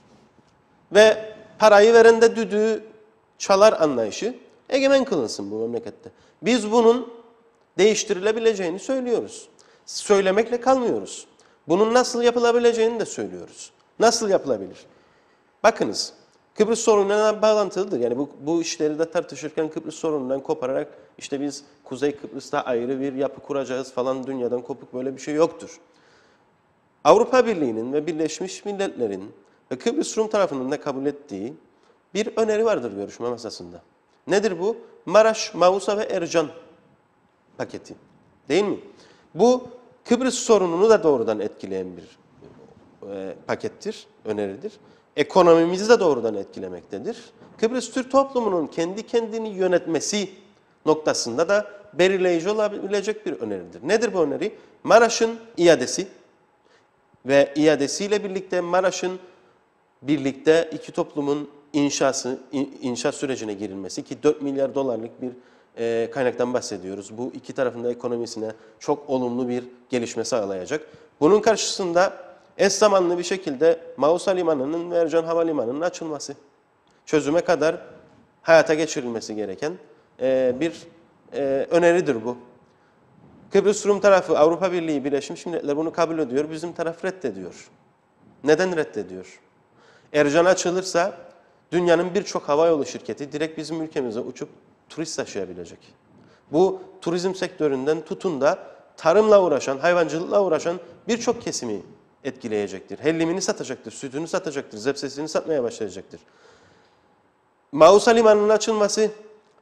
[SPEAKER 2] Ve parayı veren de düdüğü çalar anlayışı egemen kılınsın bu memlekette. Biz bunun değiştirilebileceğini söylüyoruz. Söylemekle kalmıyoruz. Bunun nasıl yapılabileceğini de söylüyoruz. Nasıl yapılabilir? Bakınız, Kıbrıs sorununa bağlantılıdır. Yani bu, bu işleri de tartışırken Kıbrıs sorunundan kopararak işte biz Kuzey Kıbrıs'ta ayrı bir yapı kuracağız falan, dünyadan kopuk böyle bir şey yoktur. Avrupa Birliği'nin ve Birleşmiş Milletler'in ve Kıbrıs Rum tarafının da kabul ettiği bir öneri vardır görüşme masasında. Nedir bu? Maraş, Mausa ve Ercan paketi. Değil mi? Bu Kıbrıs sorununu da doğrudan etkileyen bir e, pakettir, öneridir. Ekonomimizi de doğrudan etkilemektedir. Kıbrıs Türk toplumunun kendi kendini yönetmesi noktasında da belirleyici olabilecek bir öneridir. Nedir bu öneri? Maraş'ın iadesi ve iadesiyle birlikte Maraş'ın birlikte iki toplumun inşası, inşa sürecine girilmesi ki dört milyar dolarlık bir e, kaynaktan bahsediyoruz. Bu iki tarafın da ekonomisine çok olumlu bir gelişme sağlayacak. Bunun karşısında eş zamanlı bir şekilde Mausa Limanı'nın ve Ercan Havalimanı'nın açılması. Çözüme kadar hayata geçirilmesi gereken e, bir e, öneridir bu. Kıbrıs Rum tarafı, Avrupa Birliği, Birleşmiş Milletler bunu kabul ediyor, bizim taraf reddediyor. Neden reddediyor? Ercan açılırsa dünyanın birçok havayolu şirketi direkt bizim ülkemize uçup turist taşıyabilecek. Bu turizm sektöründen tutun da tarımla uğraşan, hayvancılıkla uğraşan birçok kesimi etkileyecektir. Hellimini satacaktır, sütünü satacaktır, zepsesini satmaya başlayacaktır. Mausa Limanı'nın açılması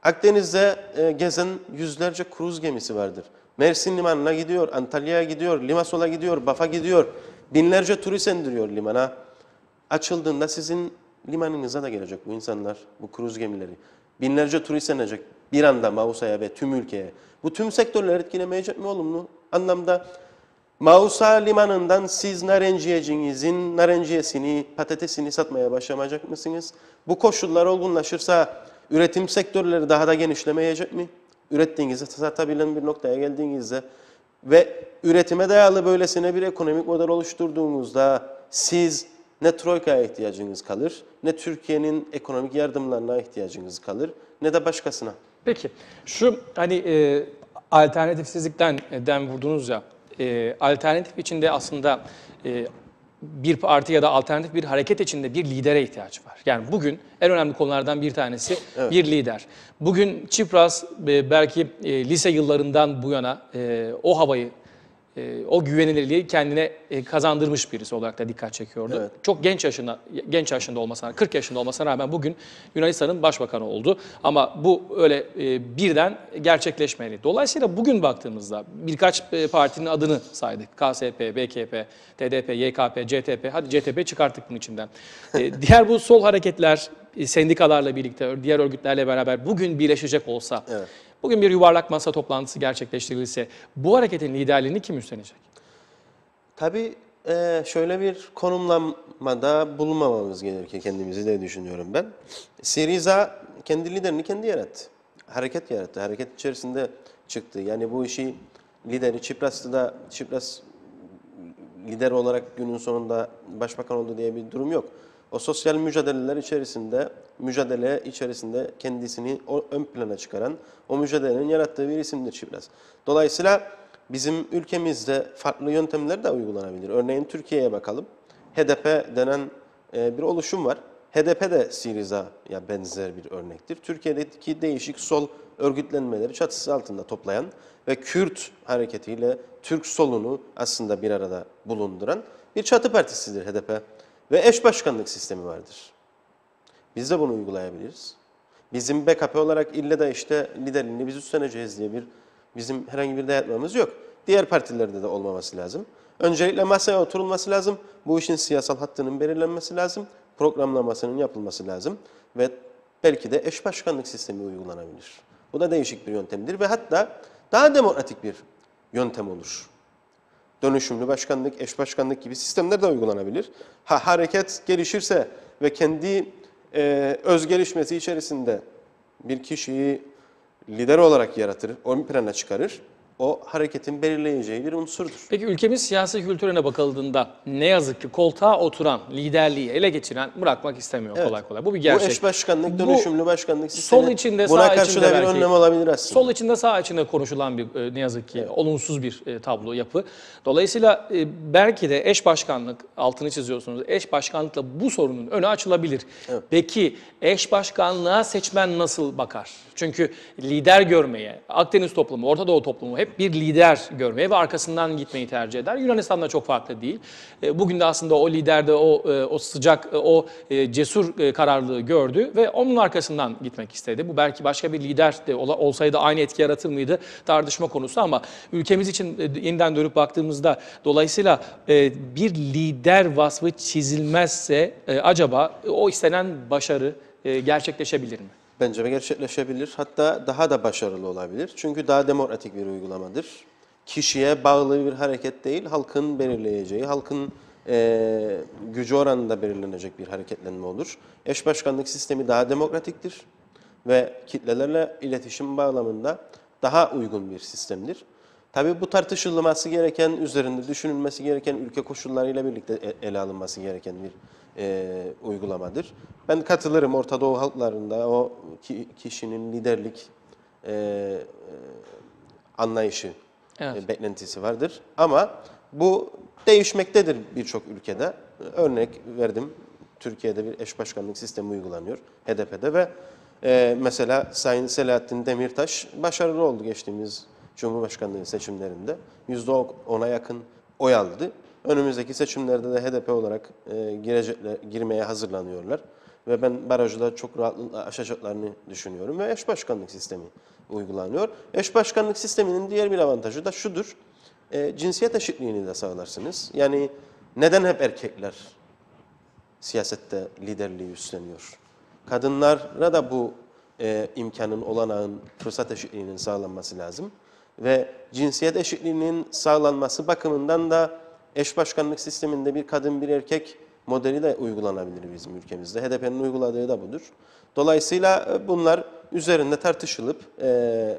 [SPEAKER 2] Akdeniz'de e, gezen yüzlerce kruz gemisi vardır. Mersin limanına gidiyor, Antalya'ya gidiyor, Limassol'a gidiyor, Baf'a gidiyor. Binlerce turist indiriyor limana. Açıldığında sizin limanınıza da gelecek bu insanlar, bu kruz gemileri. Binlerce turist inecek bir anda Mausa'ya ve tüm ülkeye. Bu tüm sektörleri etkilemeyecek mi olumlu anlamda? Mausa limanından siz narenciyecinizin narenciyesini, patatesini satmaya başlamayacak mısınız? Bu koşullar olgunlaşırsa üretim sektörleri daha da genişlemeyecek mi? Ürettiğinizde satabilen bir noktaya geldiğinizde ve üretime dayalı böylesine bir ekonomik model oluşturduğunuzda siz ne Troika'ya ihtiyacınız kalır, ne Türkiye'nin ekonomik yardımlarına ihtiyacınız kalır, ne de başkasına.
[SPEAKER 1] Peki şu hani e, alternatifsizlikten e, dem vurdunuz ya, e, alternatif içinde aslında e, bir parti ya da alternatif bir hareket içinde bir lidere ihtiyaç var. Yani bugün en önemli konulardan bir tanesi
[SPEAKER 2] Evet.
[SPEAKER 1] bir lider. Bugün Tsipras e, belki e, lise yıllarından bu yana e, o havayı, e, o güvenilirliği kendine e, kazandırmış birisi olarak da dikkat çekiyordu.
[SPEAKER 2] Evet.
[SPEAKER 1] Çok genç yaşında, genç yaşında olmasına, kırk yaşında olmasına rağmen bugün Yunanistan'ın başbakanı oldu. Ama bu öyle e, birden gerçekleşmeli. Dolayısıyla bugün baktığımızda birkaç e, partinin adını saydık. K S P, B K P, T D P, Y K P, C T P. Hadi C T P çıkarttık bunun içinden. E, diğer bu sol hareketler, e, sendikalarla birlikte, diğer örgütlerle beraber bugün birleşecek olsa,
[SPEAKER 2] Evet.
[SPEAKER 1] bugün bir yuvarlak masa toplantısı gerçekleştirilse bu hareketin liderliğini kim üstlenecek?
[SPEAKER 2] Tabii e, şöyle bir konumlamada bulunmamamız gerekir kendimizi de düşünüyorum ben. Syriza kendi liderini kendi yarattı. Hareket yarattı. Hareket içerisinde çıktı. Yani bu işi lideri Tsipras'ta da Tsipras lider olarak günün sonunda başbakan oldu diye bir durum yok. O sosyal mücadeleler içerisinde, mücadele içerisinde kendisini o ön plana çıkaran, o mücadelenin yarattığı bir isimdir Tsipras. Dolayısıyla bizim ülkemizde farklı yöntemler de uygulanabilir. Örneğin Türkiye'ye bakalım. H D P denen e, bir oluşum var. H D P de Syriza'ya benzer bir örnektir. Türkiye'deki değişik sol örgütlenmeleri çatısı altında toplayan ve Kürt hareketiyle Türk solunu aslında bir arada bulunduran bir çatı partisidir H D P. Ve eş başkanlık sistemi vardır. Biz de bunu uygulayabiliriz. Bizim B K P olarak ille de işte liderliğini biz üstleneceğiz diye bir bizim herhangi bir dayatmamız yok. Diğer partilerde de olmaması lazım. Öncelikle masaya oturulması lazım. Bu işin siyasal hattının belirlenmesi lazım. Programlamasının yapılması lazım. Ve belki de eş başkanlık sistemi uygulanabilir. Bu da değişik bir yöntemdir ve hatta daha demokratik bir yöntem olur. Dönüşümlü başkanlık, eş başkanlık gibi sistemler de uygulanabilir. Ha, hareket gelişirse ve kendi e, öz gelişmesi içerisinde bir kişiyi lider olarak yaratır, ön plana çıkarır. O hareketin belirleyeceği bir unsurdur.
[SPEAKER 1] Peki ülkemiz siyasi kültürüne bakıldığında ne yazık ki koltuğa oturan, liderliği ele geçiren bırakmak istemiyor
[SPEAKER 2] Evet.
[SPEAKER 1] kolay kolay. Bu bir
[SPEAKER 2] Bu
[SPEAKER 1] gerçek.
[SPEAKER 2] eş başkanlık,
[SPEAKER 1] Bu
[SPEAKER 2] dönüşümlü başkanlık sistemi
[SPEAKER 1] sol içinde,
[SPEAKER 2] buna
[SPEAKER 1] sağ
[SPEAKER 2] karşı
[SPEAKER 1] içinde
[SPEAKER 2] da bir
[SPEAKER 1] belki,
[SPEAKER 2] önlem olabilir aslında.
[SPEAKER 1] sol içinde sağ içinde konuşulan bir e, ne yazık ki olumsuz bir e, tablo yapı. Dolayısıyla e, belki de eş başkanlık, altını çiziyorsunuz, eş başkanlıkla bu sorunun önü açılabilir.
[SPEAKER 2] Evet.
[SPEAKER 1] Peki eş başkanlığa seçmen nasıl bakar? Çünkü lider görmeye, Akdeniz toplumu, Orta Doğu toplumu hep bir lider görmeye ve arkasından gitmeyi tercih eder. Yunanistan'da çok farklı değil. E, Bugün de aslında o liderde o e, o sıcak, e, o e, cesur e, kararlılığı gördü ve onun arkasından gitmek istedi. Bu belki başka bir lider de ola- olsaydı aynı etki yaratır mıydı tartışma konusu ama ülkemiz için e, yeniden dönüp baktığımızda dolayısıyla e, bir lider vasfı çizilmezse e, acaba o istenen başarı e, gerçekleşebilir mi?
[SPEAKER 2] Bence gerçekleşebilir. Hatta daha da başarılı olabilir. Çünkü daha demokratik bir uygulamadır. Kişiye bağlı bir hareket değil, halkın belirleyeceği, halkın e, gücü oranında belirlenecek bir hareketlenme olur. Eş başkanlık sistemi daha demokratiktir ve kitlelerle iletişim bağlamında daha uygun bir sistemdir. Tabii bu tartışılması gereken, üzerinde düşünülmesi gereken, ülke koşullarıyla birlikte ele alınması gereken bir e, uygulamadır. Ben katılırım, Orta Doğu halklarında o ki, kişinin liderlik e, e, anlayışı,
[SPEAKER 1] Evet.
[SPEAKER 2] e, beklentisi vardır. Ama bu değişmektedir birçok ülkede. Örnek verdim, Türkiye'de bir eş başkanlık sistemi uygulanıyor H D P'de ve e, mesela Sayın Selahattin Demirtaş başarılı oldu geçtiğimiz Cumhurbaşkanlığı seçimlerinde. yüzde ona yakın oy aldı. Önümüzdeki seçimlerde de H D P olarak e, girecekler, girmeye hazırlanıyorlar. ve ben barajı da çok rahatlıkla aşacaklarını düşünüyorum ve eş başkanlık sistemi uygulanıyor. Eş başkanlık sisteminin diğer bir avantajı da şudur, e, cinsiyet eşitliğini de sağlarsınız. Yani neden hep erkekler siyasette liderliği üstleniyor? Kadınlara da bu e, imkanın, olanağın, fırsat eşitliğinin sağlanması lazım. Ve cinsiyet eşitliğinin sağlanması bakımından da eş başkanlık sisteminde bir kadın bir erkek modeli de uygulanabilir bizim ülkemizde. H D P'nin uyguladığı da budur. Dolayısıyla bunlar üzerinde tartışılıp e,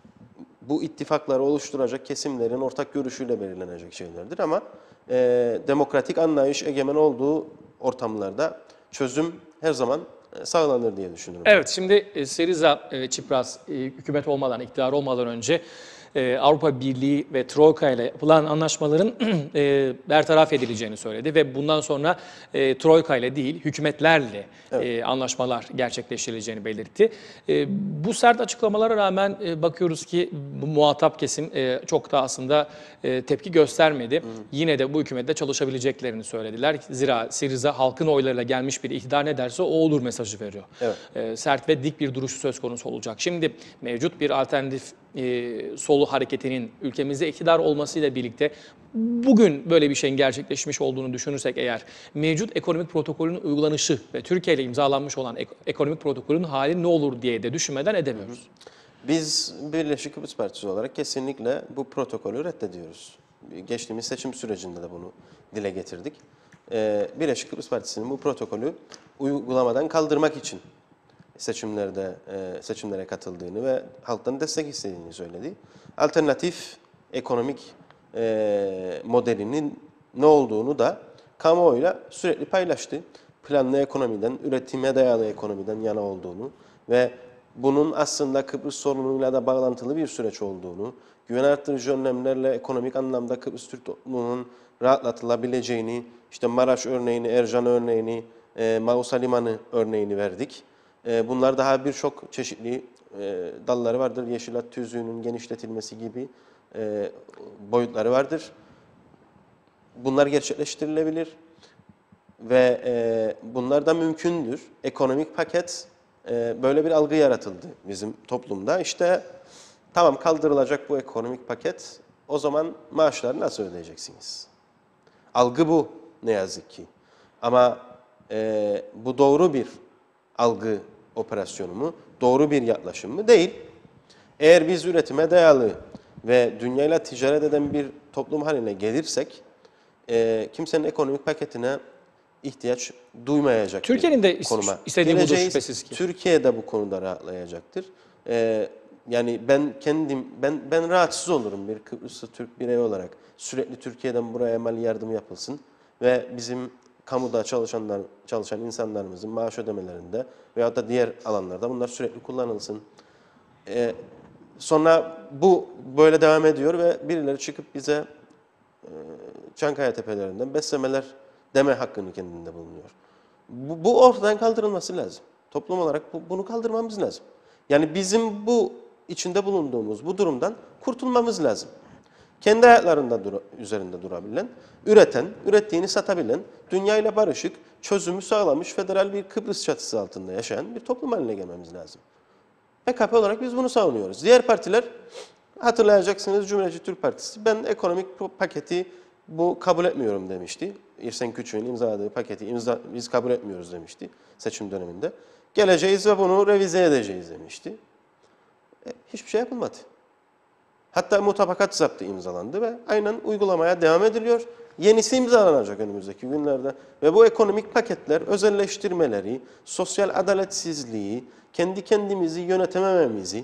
[SPEAKER 2] bu ittifakları oluşturacak kesimlerin ortak görüşüyle belirlenecek şeylerdir. Ama e, demokratik anlayış egemen olduğu ortamlarda çözüm her zaman sağlanır diye düşünüyorum.
[SPEAKER 1] Evet, şimdi e, Syriza, e, Çipras e, hükümet olmadan, iktidar olmadan önce e, Avrupa Birliği ve Troika ile yapılan anlaşmaların e, bertaraf edileceğini söyledi ve bundan sonra e, Troika ile değil, hükümetlerle
[SPEAKER 2] Evet.
[SPEAKER 1] e, anlaşmalar gerçekleştirileceğini belirtti. E, bu sert açıklamalara rağmen e, bakıyoruz ki bu muhatap kesim e, çok da aslında e, tepki göstermedi. Hı hı. Yine de bu hükümette çalışabileceklerini söylediler. Zira Syriza halkın oylarıyla gelmiş bir iktidar ne derse o olur mesajı veriyor. Evet. E, sert ve dik bir duruş söz konusu olacak. Şimdi mevcut bir alternatif e, solu hareketinin ülkemizde iktidar olmasıyla birlikte bugün böyle bir şeyin gerçekleşmiş olduğunu düşünürsek eğer mevcut ekonomik protokolün uygulanışı ve Türkiye ile imzalanmış olan ek ekonomik protokolün hali ne olur diye de düşünmeden edemiyoruz.
[SPEAKER 2] Biz Birleşik Kıbrıs Partisi olarak kesinlikle bu protokolü reddediyoruz. Geçtiğimiz seçim sürecinde de bunu dile getirdik. Ee, Birleşik Kıbrıs Partisi'nin bu protokolü uygulamadan kaldırmak için seçimlerde e, seçimlere katıldığını ve halktan destek istediğini söyledi. Alternatif ekonomik e, modelinin ne olduğunu da kamuoyuyla sürekli paylaştı. Planlı ekonomiden, üretime dayalı ekonomiden yana olduğunu ve bunun aslında Kıbrıs sorunuyla da bağlantılı bir süreç olduğunu, güven arttırıcı önlemlerle ekonomik anlamda Kıbrıs Türk toplumunun rahatlatılabileceğini, işte Maraş örneğini, Ercan örneğini, e, Mausa Limanı örneğini verdik. E, bunlar daha birçok çeşitli e, dalları vardır. Yeşilat tüzüğünün genişletilmesi gibi e, boyutları vardır. Bunlar gerçekleştirilebilir ve e, bunlar da mümkündür. Ekonomik paket e, böyle bir algı yaratıldı bizim toplumda. İşte tamam kaldırılacak bu ekonomik paket, o zaman maaşları nasıl ödeyeceksiniz? Algı bu ne yazık ki. Ama e, bu doğru bir algı operasyonu mu? Doğru bir yaklaşım mı? Değil. Eğer biz üretime dayalı ve dünyayla ticaret eden bir toplum haline gelirsek e, kimsenin ekonomik paketine ihtiyaç duymayacak
[SPEAKER 1] Türkiye'nin de
[SPEAKER 2] konuma
[SPEAKER 1] istediği budur
[SPEAKER 2] geleceğiz.
[SPEAKER 1] şüphesiz ki.
[SPEAKER 2] Türkiye de bu konuda rahatlayacaktır. E, yani ben kendim ben ben rahatsız olurum bir Kıbrıslı Türk birey olarak. Sürekli Türkiye'den buraya mali yardım yapılsın ve bizim kamuda çalışanlar, çalışan insanlarımızın maaş ödemelerinde veyahut da diğer alanlarda bunlar sürekli kullanılsın. Ee, sonra bu böyle devam ediyor ve birileri çıkıp bize e, Çankaya tepelerinden beslemeler deme hakkını kendinde bulunuyor. Bu, bu ortadan kaldırılması lazım. Toplum olarak bu, bunu kaldırmamız lazım. Yani bizim bu içinde bulunduğumuz bu durumdan kurtulmamız lazım. Kendi ayaklarında dur üzerinde durabilen, üreten, ürettiğini satabilen, dünyayla barışık, çözümü sağlamış federal bir Kıbrıs çatısı altında yaşayan bir toplum haline gelmemiz lazım. E K P olarak biz bunu savunuyoruz. Diğer partiler, hatırlayacaksınız Cumhuriyetçi Türk Partisi, ben ekonomik paketi bu kabul etmiyorum demişti. İrsen Küçük'ün imzaladığı paketi imza, biz kabul etmiyoruz demişti seçim döneminde. Geleceğiz ve bunu revize edeceğiz demişti. E, hiçbir şey yapılmadı. Hatta mutabakat zaptı imzalandı ve aynen uygulamaya devam ediliyor. Yenisi imzalanacak önümüzdeki günlerde. Ve bu ekonomik paketler özelleştirmeleri, sosyal adaletsizliği, kendi kendimizi yönetemememizi,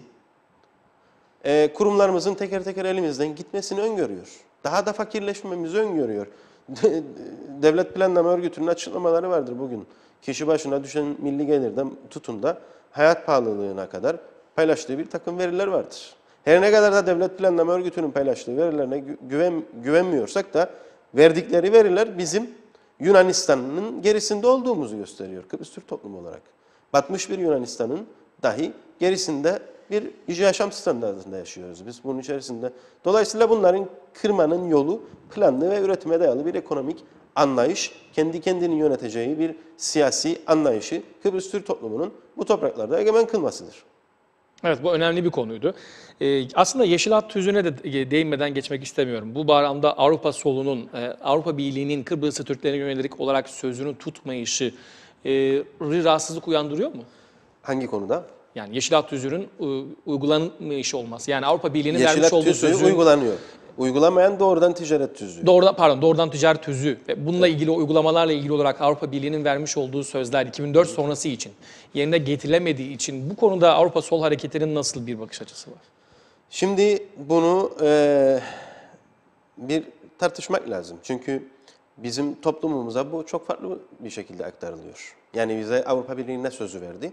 [SPEAKER 2] e, kurumlarımızın teker teker elimizden gitmesini öngörüyor. Daha da fakirleşmemizi öngörüyor. Devlet Planlama Örgütü'nün açıklamaları vardır bugün. Kişi başına düşen milli gelirden tutun da hayat pahalılığına kadar paylaştığı bir takım veriler vardır. Her ne kadar da Devlet Planlama Örgütü'nün paylaştığı verilerine güven, güvenmiyorsak da verdikleri veriler bizim Yunanistan'ın gerisinde olduğumuzu gösteriyor Kıbrıs Türk toplumu olarak. Batmış bir Yunanistan'ın dahi gerisinde bir yaşam standartında yaşıyoruz biz bunun içerisinde. Dolayısıyla bunların kırmanın yolu planlı ve üretime dayalı bir ekonomik anlayış, kendi kendini yöneteceği bir siyasi anlayışı Kıbrıs Türk toplumunun bu topraklarda egemen kılmasıdır.
[SPEAKER 1] Evet, bu önemli bir konuydu. Ee, aslında Yeşil Hat tüzüğüne de değinmeden geçmek istemiyorum. Bu bağlamda Avrupa solunun, e, Avrupa Birliği'nin Kıbrıs'ı Türklerine yönelik olarak sözünü tutmayışı e, rahatsızlık uyandırıyor mu?
[SPEAKER 2] Hangi konuda?
[SPEAKER 1] Yani Yeşil Hat tüzüğünün e, uygulanmış olması. Yani Avrupa Birliği'nin
[SPEAKER 2] Yeşil
[SPEAKER 1] vermiş
[SPEAKER 2] Hat
[SPEAKER 1] olduğu
[SPEAKER 2] tüzüğü
[SPEAKER 1] sözün
[SPEAKER 2] uygulanıyor. Uygulamayan doğrudan ticaret tüzüğü.
[SPEAKER 1] doğrudan pardon doğrudan ticaret tüzüğü ve bununla ilgili uygulamalarla ilgili olarak Avrupa Birliği'nin vermiş olduğu sözler iki bin dört sonrası için yerine getirilemediği için bu konuda Avrupa Sol Hareketi'nin nasıl bir bakış açısı var?
[SPEAKER 2] Şimdi bunu e, bir tartışmak lazım. Çünkü bizim toplumumuza bu çok farklı bir şekilde aktarılıyor. Yani bize Avrupa Birliği ne sözü verdi?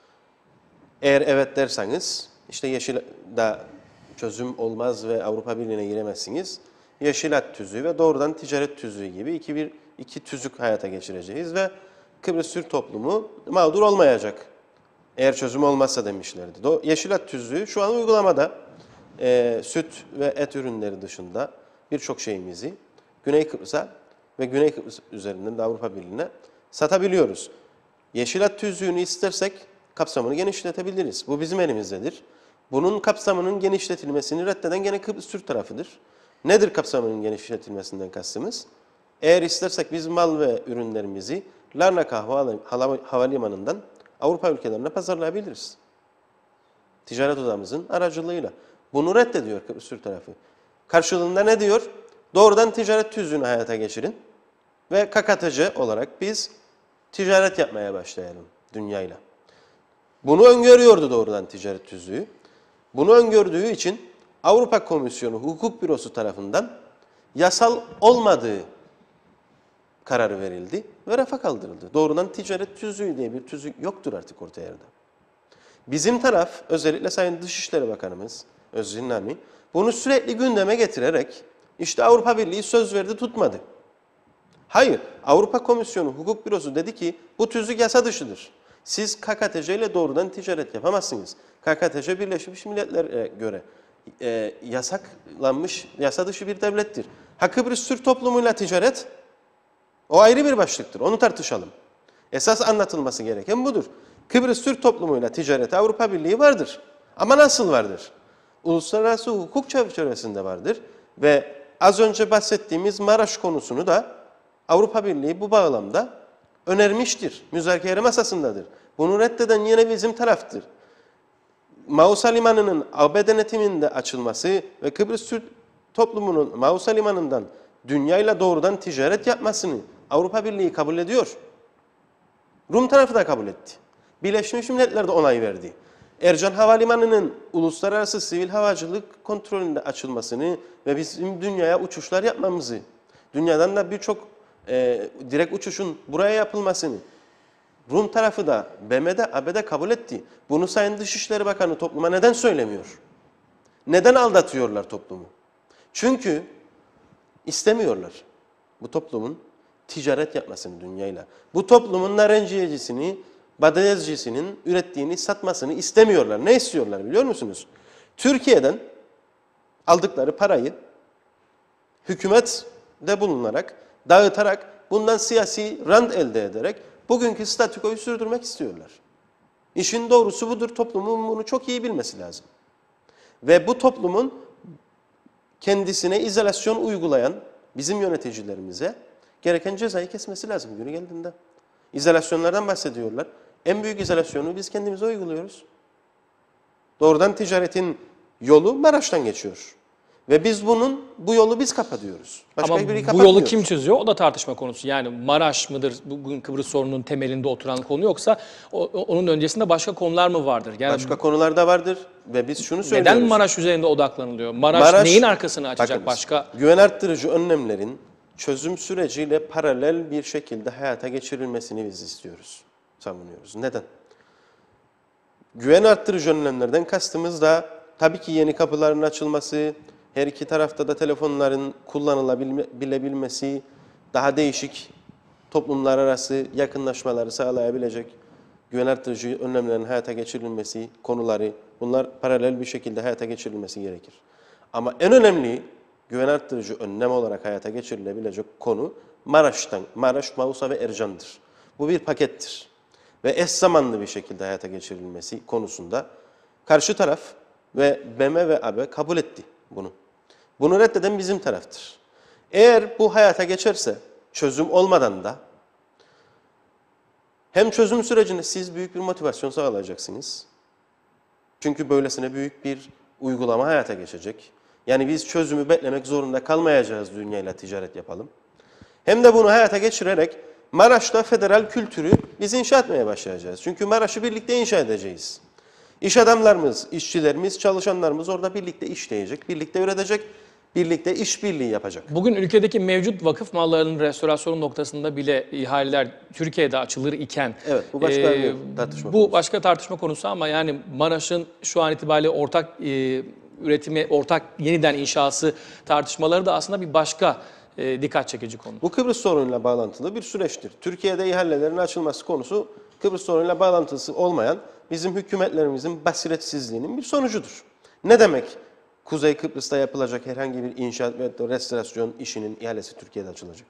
[SPEAKER 2] Eğer evet derseniz işte Yeşil'de çözüm olmaz ve Avrupa Birliği'ne giremezsiniz. Yeşil Hat tüzüğü ve doğrudan ticaret tüzüğü gibi iki, bir, iki tüzük hayata geçireceğiz ve Kıbrıs Türk toplumu mağdur olmayacak. Eğer çözüm olmazsa demişlerdi. Yeşil Hat tüzüğü şu an uygulamada e, süt ve et ürünleri dışında birçok şeyimizi Güney Kıbrıs'a ve Güney Kıbrıs üzerinden de Avrupa Birliği'ne satabiliyoruz. Yeşil Hat tüzüğünü istersek kapsamını genişletebiliriz. Bu bizim elimizdedir. Bunun kapsamının genişletilmesini reddeden gene Kıbrıs Türk tarafıdır. Nedir kapsamının genişletilmesinden kastımız? Eğer istersek biz mal ve ürünlerimizi Larnaca Havalimanı'ndan Avrupa ülkelerine pazarlayabiliriz. Ticaret odamızın aracılığıyla. Bunu reddediyor Kıbrıs Türk tarafı. Karşılığında ne diyor? Doğrudan ticaret tüzüğünü hayata geçirin ve K K T C olarak biz ticaret yapmaya başlayalım dünyayla. Bunu öngörüyordu doğrudan ticaret tüzüğü. Bunu öngördüğü için Avrupa Komisyonu Hukuk Bürosu tarafından yasal olmadığı kararı verildi ve rafa kaldırıldı. Doğrudan ticaret tüzüğü diye bir tüzük yoktur artık orta yerde. Bizim taraf, özellikle Sayın Dışişleri Bakanımız Özgür Nami, bunu sürekli gündeme getirerek işte Avrupa Birliği söz verdi tutmadı. Hayır, Avrupa Komisyonu Hukuk Bürosu dedi ki bu tüzük yasa dışıdır. Siz K K T C ile doğrudan ticaret yapamazsınız. K K T C Birleşmiş Milletler'e göre e, yasaklanmış, yasa dışı bir devlettir. Ha Kıbrıs Türk toplumuyla ticaret, o ayrı bir başlıktır. Onu tartışalım. Esas anlatılması gereken budur. Kıbrıs Türk toplumuyla ticaret Avrupa Birliği vardır. Ama nasıl vardır? Uluslararası hukuk çerçevesinde vardır. Ve az önce bahsettiğimiz Maraş konusunu da Avrupa Birliği bu bağlamda önermiştir. Müzakere masasındadır. Bunu reddeden yine bizim taraftır. Mausa Limanı'nın A B D denetiminde açılması ve Kıbrıs Türk toplumunun Mausa Limanı'ndan dünyayla doğrudan ticaret yapmasını Avrupa Birliği kabul ediyor. Rum tarafı da kabul etti. Birleşmiş Milletler de onay verdi. Ercan Havalimanı'nın uluslararası sivil havacılık kontrolünde açılmasını ve bizim dünyaya uçuşlar yapmamızı, dünyadan da birçok e, direkt uçuşun buraya yapılmasını Rum tarafı da B M D, A B D kabul etti. Bunu Sayın Dışişleri Bakanı topluma neden söylemiyor? Neden aldatıyorlar toplumu? Çünkü istemiyorlar bu toplumun ticaret yapmasını dünyayla. Bu toplumun narenciyecisini, badayazcısının ürettiğini satmasını istemiyorlar. Ne istiyorlar biliyor musunuz? Türkiye'den aldıkları parayı hükümette bulunarak, dağıtarak, bundan siyasi rant elde ederek bugünkü statükoyu sürdürmek istiyorlar. İşin doğrusu budur. Toplumun bunu çok iyi bilmesi lazım. Ve bu toplumun kendisine izolasyon uygulayan bizim yöneticilerimize gereken cezayı kesmesi lazım günü geldiğinde. İzolasyonlardan bahsediyorlar. En büyük izolasyonu biz kendimize uyguluyoruz. Doğrudan ticaretin yolu Maraş'tan geçiyor. Ve biz bunun, bu yolu biz kapatıyoruz. Başka
[SPEAKER 1] Ama
[SPEAKER 2] biri
[SPEAKER 1] bu yolu kim çiziyor? O da tartışma konusu. Yani Maraş mıdır bugün Kıbrıs sorununun temelinde oturan konu, yoksa o, onun öncesinde başka konular mı vardır? Yani
[SPEAKER 2] başka konular da vardır ve biz şunu söylüyoruz.
[SPEAKER 1] neden Maraş üzerinde odaklanılıyor? Maraş,
[SPEAKER 2] Maraş
[SPEAKER 1] neyin arkasını açacak
[SPEAKER 2] bakınız,
[SPEAKER 1] başka?
[SPEAKER 2] Güven arttırıcı önlemlerin çözüm süreciyle paralel bir şekilde hayata geçirilmesini biz istiyoruz, savunuyoruz. Neden? Güven arttırıcı önlemlerden kastımız da tabii ki yeni kapıların açılması, her iki tarafta da telefonların kullanılabilmesi, daha değişik toplumlar arası yakınlaşmaları sağlayabilecek güven arttırıcı önlemlerin hayata geçirilmesi konuları, bunlar paralel bir şekilde hayata geçirilmesi gerekir. Ama en önemli güven arttırıcı önlem olarak hayata geçirilebilecek konu Maraş'tan, Maraş, Mausa ve Ercan'dır. Bu bir pakettir. Ve eş zamanlı bir şekilde hayata geçirilmesi konusunda karşı taraf ve B M ve A B kabul etti bunu. Bunu reddeden bizim taraftır. Eğer bu hayata geçerse çözüm olmadan da hem çözüm sürecinde siz büyük bir motivasyon sağlayacaksınız. Çünkü böylesine büyük bir uygulama hayata geçecek. Yani biz çözümü beklemek zorunda kalmayacağız dünyayla ticaret yapalım. Hem de bunu hayata geçirerek Maraş'ta federal kültürü biz inşa etmeye başlayacağız. Çünkü Maraş'ı birlikte inşa edeceğiz. İş adamlarımız, işçilerimiz, çalışanlarımız orada birlikte işleyecek, birlikte üretecek, birlikte işbirliği yapacak.
[SPEAKER 1] Bugün ülkedeki mevcut vakıf mallarının restorasyonu noktasında bile ihaleler Türkiye'de açılır iken
[SPEAKER 2] Evet, bu başka
[SPEAKER 1] e,
[SPEAKER 2] bir tartışma
[SPEAKER 1] bu
[SPEAKER 2] konusu.
[SPEAKER 1] başka tartışma konusu ama yani Maraş'ın şu an itibariyle ortak e, üretimi, ortak yeniden inşası tartışmaları da aslında bir başka e, dikkat çekici konu.
[SPEAKER 2] Bu Kıbrıs sorunuyla bağlantılı bir süreçtir. Türkiye'de ihalelerin açılması konusu Kıbrıs sorunuyla bağlantısı olmayan bizim hükümetlerimizin basiretsizliğinin bir sonucudur. Ne demek Kuzey Kıbrıs'ta yapılacak herhangi bir inşaat ve restorasyon işinin ihalesi Türkiye'de açılacak?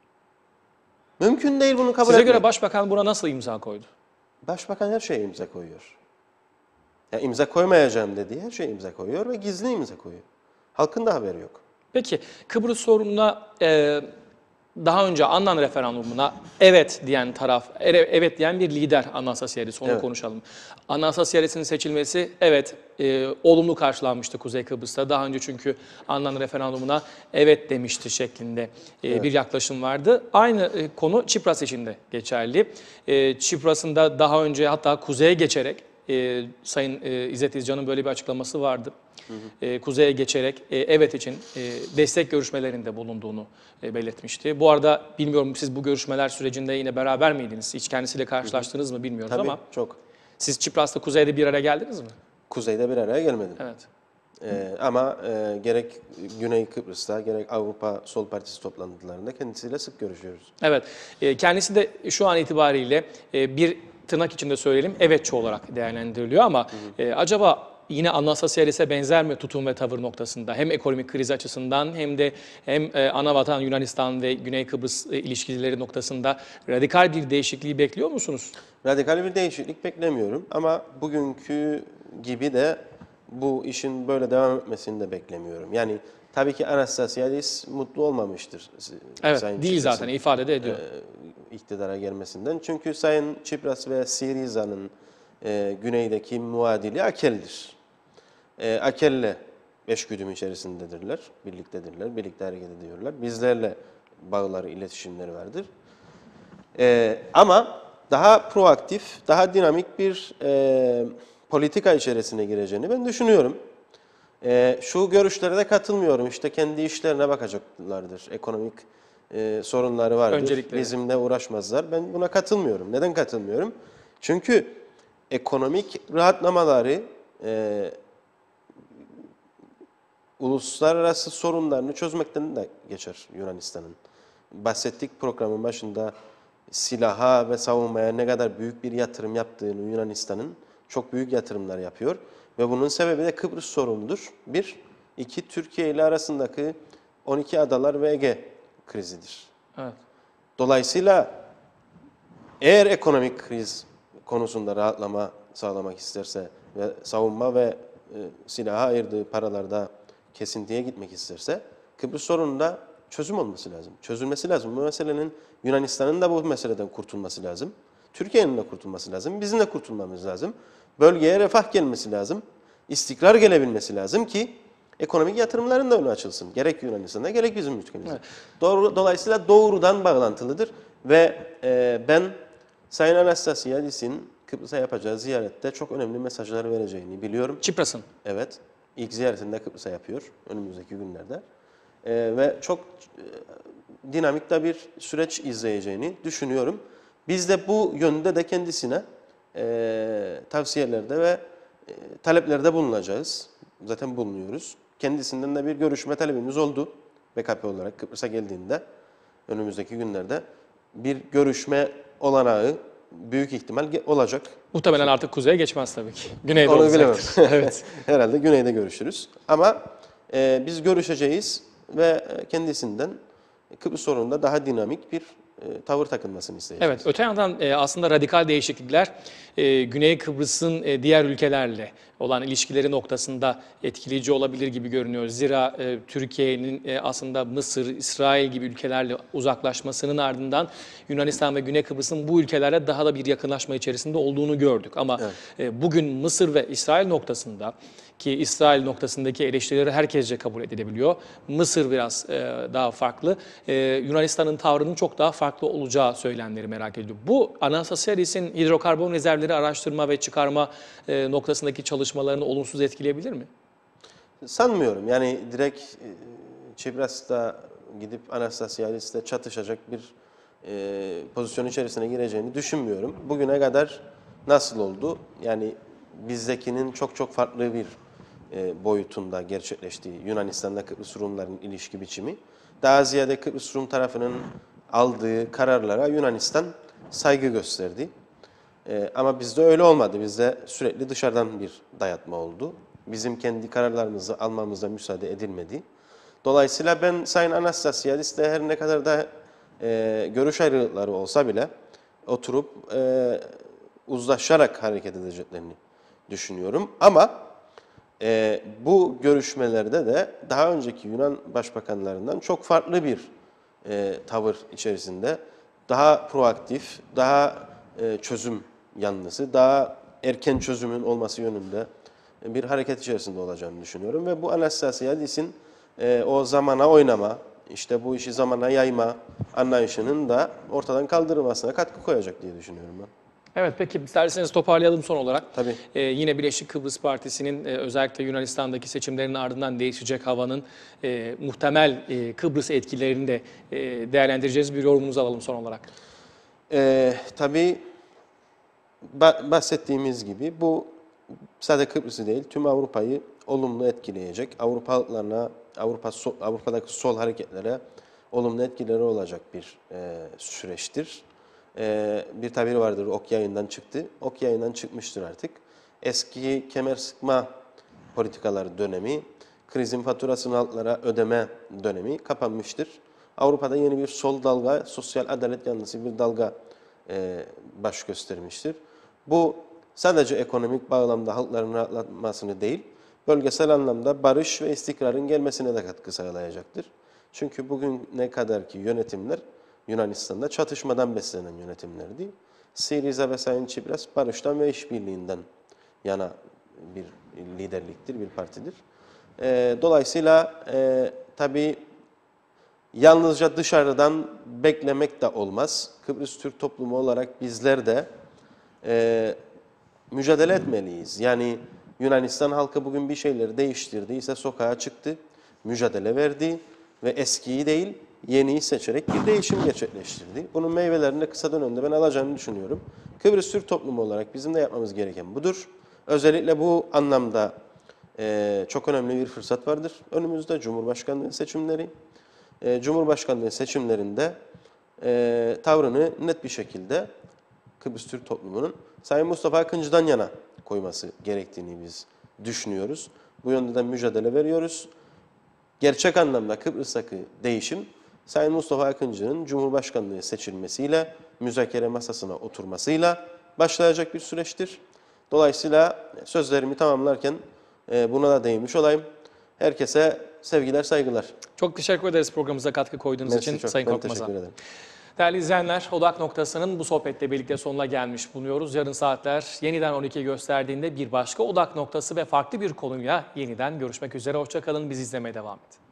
[SPEAKER 2] Mümkün değil, bunu kabul
[SPEAKER 1] Size
[SPEAKER 2] etmek.
[SPEAKER 1] göre Başbakan buna nasıl imza koydu?
[SPEAKER 2] Başbakan her şeye imza koyuyor. Yani imza koymayacağım dediği her şeye imza koyuyor ve gizli imza koyuyor. Halkın da haberi yok.
[SPEAKER 1] Peki Kıbrıs sorununa e, daha önce Annan referandumuna evet diyen taraf, evet diyen bir lider Anastasiyadis, onu
[SPEAKER 2] Evet.
[SPEAKER 1] konuşalım. Anastasiyadis'in seçilmesi evet e, olumlu karşılanmıştı Kuzey Kıbrıs'ta. Daha önce çünkü Annan referandumuna evet demişti şeklinde e,
[SPEAKER 2] Evet.
[SPEAKER 1] bir yaklaşım vardı. Aynı e, konu Çipras için de geçerli. E, Çipras'ın da daha önce hatta kuzeye geçerek e, Sayın e, İzzet İzcan'ın böyle bir açıklaması vardı. Hı hı. E, kuzeye geçerek e, evet için e, destek görüşmelerinde bulunduğunu e, belirtmişti. Bu arada bilmiyorum, siz bu görüşmeler sürecinde yine beraber miydiniz? Hiç kendisiyle karşılaştınız mı bilmiyoruz
[SPEAKER 2] Tabii,
[SPEAKER 1] ama
[SPEAKER 2] çok.
[SPEAKER 1] siz Çipras'ta kuzeyde bir araya geldiniz mi?
[SPEAKER 2] Kuzeyde bir araya gelmedim.
[SPEAKER 1] Evet.
[SPEAKER 2] Ee, ama e, gerek Güney Kıbrıs'ta gerek Avrupa Sol Partisi toplantılarında kendisiyle sık görüşüyoruz.
[SPEAKER 1] Evet. E, kendisi de şu an itibariyle e, bir tırnak içinde söyleyelim evetçi olarak değerlendiriliyor ama hı hı. E, acaba yine Anastasiyadis'e benzer mi tutum ve tavır noktasında hem ekonomik kriz açısından hem de hem e, ana vatan Yunanistan ve Güney Kıbrıs e, ilişkileri noktasında radikal bir değişikliği bekliyor musunuz?
[SPEAKER 2] Radikal bir değişiklik beklemiyorum ama bugünkü gibi de bu işin böyle devam etmesini de beklemiyorum. Yani tabii ki Anastasiyadis mutlu olmamıştır.
[SPEAKER 1] Evet,
[SPEAKER 2] Sayın
[SPEAKER 1] değil
[SPEAKER 2] Tsipras'ın,
[SPEAKER 1] zaten ifade de ediyor.
[SPEAKER 2] E, iktidara gelmesinden. Çünkü Sayın Tsipras ve Syriza'nın e, güneydeki muadili Akel'dir. E, Akel'le eşgüdüm içerisindedirler, birliktedirler, birlikte hareket ediyorlar. Bizlerle bağları, iletişimleri vardır. E, ama daha proaktif, daha dinamik bir e, politika içerisine gireceğini ben düşünüyorum. E, şu görüşlere de katılmıyorum. İşte kendi işlerine bakacaklardır. Ekonomik e, sorunları vardır.
[SPEAKER 1] Öncelikle.
[SPEAKER 2] Bizimle uğraşmazlar. Ben buna katılmıyorum. Neden katılmıyorum? Çünkü ekonomik rahatlamaları e, uluslararası sorunlarını çözmekten de geçer Yunanistan'ın. Bahsettik programın başında silaha ve savunmaya ne kadar büyük bir yatırım yaptığını Yunanistan'ın çok büyük yatırımlar yapıyor. Ve bunun sebebi de Kıbrıs sorunudur. Bir, iki, Türkiye ile arasındaki on iki adalar ve Ege krizidir.
[SPEAKER 1] Evet.
[SPEAKER 2] Dolayısıyla eğer ekonomik kriz konusunda rahatlama sağlamak isterse ve savunma ve e, silaha ayırdığı paralarda kesintiye gitmek isterse Kıbrıs sorununda çözüm olması lazım. Çözülmesi lazım. Bu meselenin Yunanistan'ın da bu meseleden kurtulması lazım. Türkiye'nin de kurtulması lazım. Bizim de kurtulmamız lazım. Bölgeye refah gelmesi lazım. İstikrar gelebilmesi lazım ki ekonomik yatırımların da önü açılsın. Gerek Yunanistan'da gerek bizim ülkemizde. Evet. Doğru, dolayısıyla doğrudan bağlantılıdır. Ve e, ben Sayın Anastasiyadis'in Kıbrıs'a yapacağı ziyarette çok önemli mesajlar vereceğini biliyorum.
[SPEAKER 1] Çipras'ın.
[SPEAKER 2] Evet. İlk ziyaretinde Kıbrıs'a yapıyor önümüzdeki günlerde. Ee, ve çok e, dinamik de bir süreç izleyeceğini düşünüyorum. Biz de bu yönde de kendisine e, tavsiyelerde ve e, taleplerde bulunacağız. Zaten bulunuyoruz. Kendisinden de bir görüşme talebimiz oldu. B K P olarak Kıbrıs'a geldiğinde önümüzdeki günlerde bir görüşme olanağı büyük ihtimal olacak.
[SPEAKER 1] Muhtemelen artık kuzeye geçmez tabii ki. Güneyde
[SPEAKER 2] Onu
[SPEAKER 1] olacaktır.
[SPEAKER 2] bilemem.
[SPEAKER 1] Evet.
[SPEAKER 2] Herhalde güneyde görüşürüz. Ama e, biz görüşeceğiz ve kendisinden Kıbrıs sorununda daha dinamik bir e, tavır takılmasını isteyeceğiz.
[SPEAKER 1] Evet, öte yandan e, aslında radikal değişiklikler e, Güney Kıbrıs'ın e, diğer ülkelerle olan ilişkileri noktasında etkileyici olabilir gibi görünüyor. Zira e, Türkiye'nin e, aslında Mısır, İsrail gibi ülkelerle uzaklaşmasının ardından Yunanistan ve Güney Kıbrıs'ın bu ülkelerle daha da bir yakınlaşma içerisinde olduğunu gördük. Ama
[SPEAKER 2] Evet.
[SPEAKER 1] e, bugün Mısır ve İsrail noktasında, ki İsrail noktasındaki eleştirileri herkesce kabul edilebiliyor. Mısır biraz e, daha farklı. E, Yunanistan'ın tavrının çok daha farklı olacağı söylemleri merak ediliyor. Bu Anastasiadis'in hidrokarbon rezervleri araştırma ve çıkarma e, noktasındaki çalışmalarını olumsuz etkileyebilir mi?
[SPEAKER 2] Sanmıyorum. Yani direkt e, Çipras'ta gidip Anastasiadis'le çatışacak bir e, pozisyon içerisine gireceğini düşünmüyorum. Bugüne kadar nasıl oldu? Yani bizdekinin çok çok farklı bir e, boyutunda gerçekleştiği Yunanistan'la Kıbrıs Rumların ilişki biçimi. Daha ziyade Kıbrıs Rum tarafının aldığı kararlara Yunanistan saygı gösterdi. E, ama bizde öyle olmadı. Bizde sürekli dışarıdan bir dayatma oldu. Bizim kendi kararlarımızı almamıza müsaade edilmedi. Dolayısıyla ben Sayın Anastasiadis'le her ne kadar da e, görüş ayrılıkları olsa bile oturup e, uzlaşarak hareket edeceklerini düşünüyorum. Ama e, bu görüşmelerde de daha önceki Yunan başbakanlarından çok farklı bir e, tavır içerisinde, daha proaktif, daha e, çözüm yanlısı, daha erken çözümün olması yönünde bir hareket içerisinde olacağını düşünüyorum. Ve bu Anastasiadis'in e, o zamana oynama, işte bu işi zamana yayma anlayışının da ortadan kaldırılmasına katkı koyacak diye düşünüyorum ben.
[SPEAKER 1] Evet, peki isterseniz toparlayalım son olarak.
[SPEAKER 2] Tabii.
[SPEAKER 1] Ee, yine Birleşik Kıbrıs Partisi'nin e, özellikle Yunanistan'daki seçimlerin ardından değişecek havanın e, muhtemel e, Kıbrıs etkilerini de e, değerlendireceğiz. Bir yorumunuzu alalım son olarak.
[SPEAKER 2] E, tabii bahsettiğimiz gibi bu sadece Kıbrıs'ı değil, tüm Avrupa'yı olumlu etkileyecek. Avrupa halklarına, Avrupa Avrupa'daki sol hareketlere olumlu etkileri olacak bir e, süreçtir. E, bir tabir vardır, ok yayından çıktı. Ok yayından çıkmıştır artık. Eski kemer sıkma politikaları dönemi, krizin faturasını halklara ödeme dönemi kapanmıştır. Avrupa'da yeni bir sol dalga, sosyal adalet yanlısı bir dalga e, baş göstermiştir. Bu sadece ekonomik bağlamda halkların rahatlatmasını değil, bölgesel anlamda barış ve istikrarın gelmesine de katkı sağlayacaktır. Çünkü bugüne kadarki yönetimler Yunanistan'da çatışmadan beslenen yönetimlerdi. Syriza ve Sayın Tsipras barıştan ve işbirliğinden yana bir liderliktir, bir partidir. E, dolayısıyla e, tabii yalnızca dışarıdan beklemek de olmaz. Kıbrıs Türk toplumu olarak bizler de e, mücadele etmeliyiz. Yani Yunanistan halkı bugün bir şeyleri değiştirdiyse sokağa çıktı, mücadele verdi ve eskiyi değil yeniyi seçerek bir değişim gerçekleştirdi. Bunun meyvelerini de kısa dönemde ben alacağını düşünüyorum. Kıbrıs Türk toplumu olarak bizim de yapmamız gereken budur. Özellikle bu anlamda e, çok önemli bir fırsat vardır. Önümüzde Cumhurbaşkanlığı seçimleri. E, Cumhurbaşkanlığı seçimlerinde e, tavrını net bir şekilde Kıbrıs Türk toplumunun Sayın Mustafa Akıncı'dan yana koyması gerektiğini biz düşünüyoruz. Bu yönde de mücadele veriyoruz. Gerçek anlamda Kıbrıs'taki değişim Sayın Mustafa Akıncı'nın Cumhurbaşkanlığı seçilmesiyle, müzakere masasına oturmasıyla başlayacak bir süreçtir. Dolayısıyla sözlerimi tamamlarken buna da değinmiş olayım. Herkese sevgiler, saygılar.
[SPEAKER 1] Çok teşekkür ederiz programımıza katkı koyduğunuz
[SPEAKER 2] Mersi
[SPEAKER 1] için
[SPEAKER 2] çok.
[SPEAKER 1] Sayın
[SPEAKER 2] Ben
[SPEAKER 1] Korkmaz'a.
[SPEAKER 2] teşekkür ederim.
[SPEAKER 1] Değerli izleyenler, Odak Noktası'nın bu sohbetle birlikte sonuna gelmiş bulunuyoruz. Yarın saatler yeniden on ikiyi gösterdiğinde bir başka Odak Noktası ve farklı bir konuyla yeniden görüşmek üzere. Hoşça kalın, bizi izlemeye devam edin.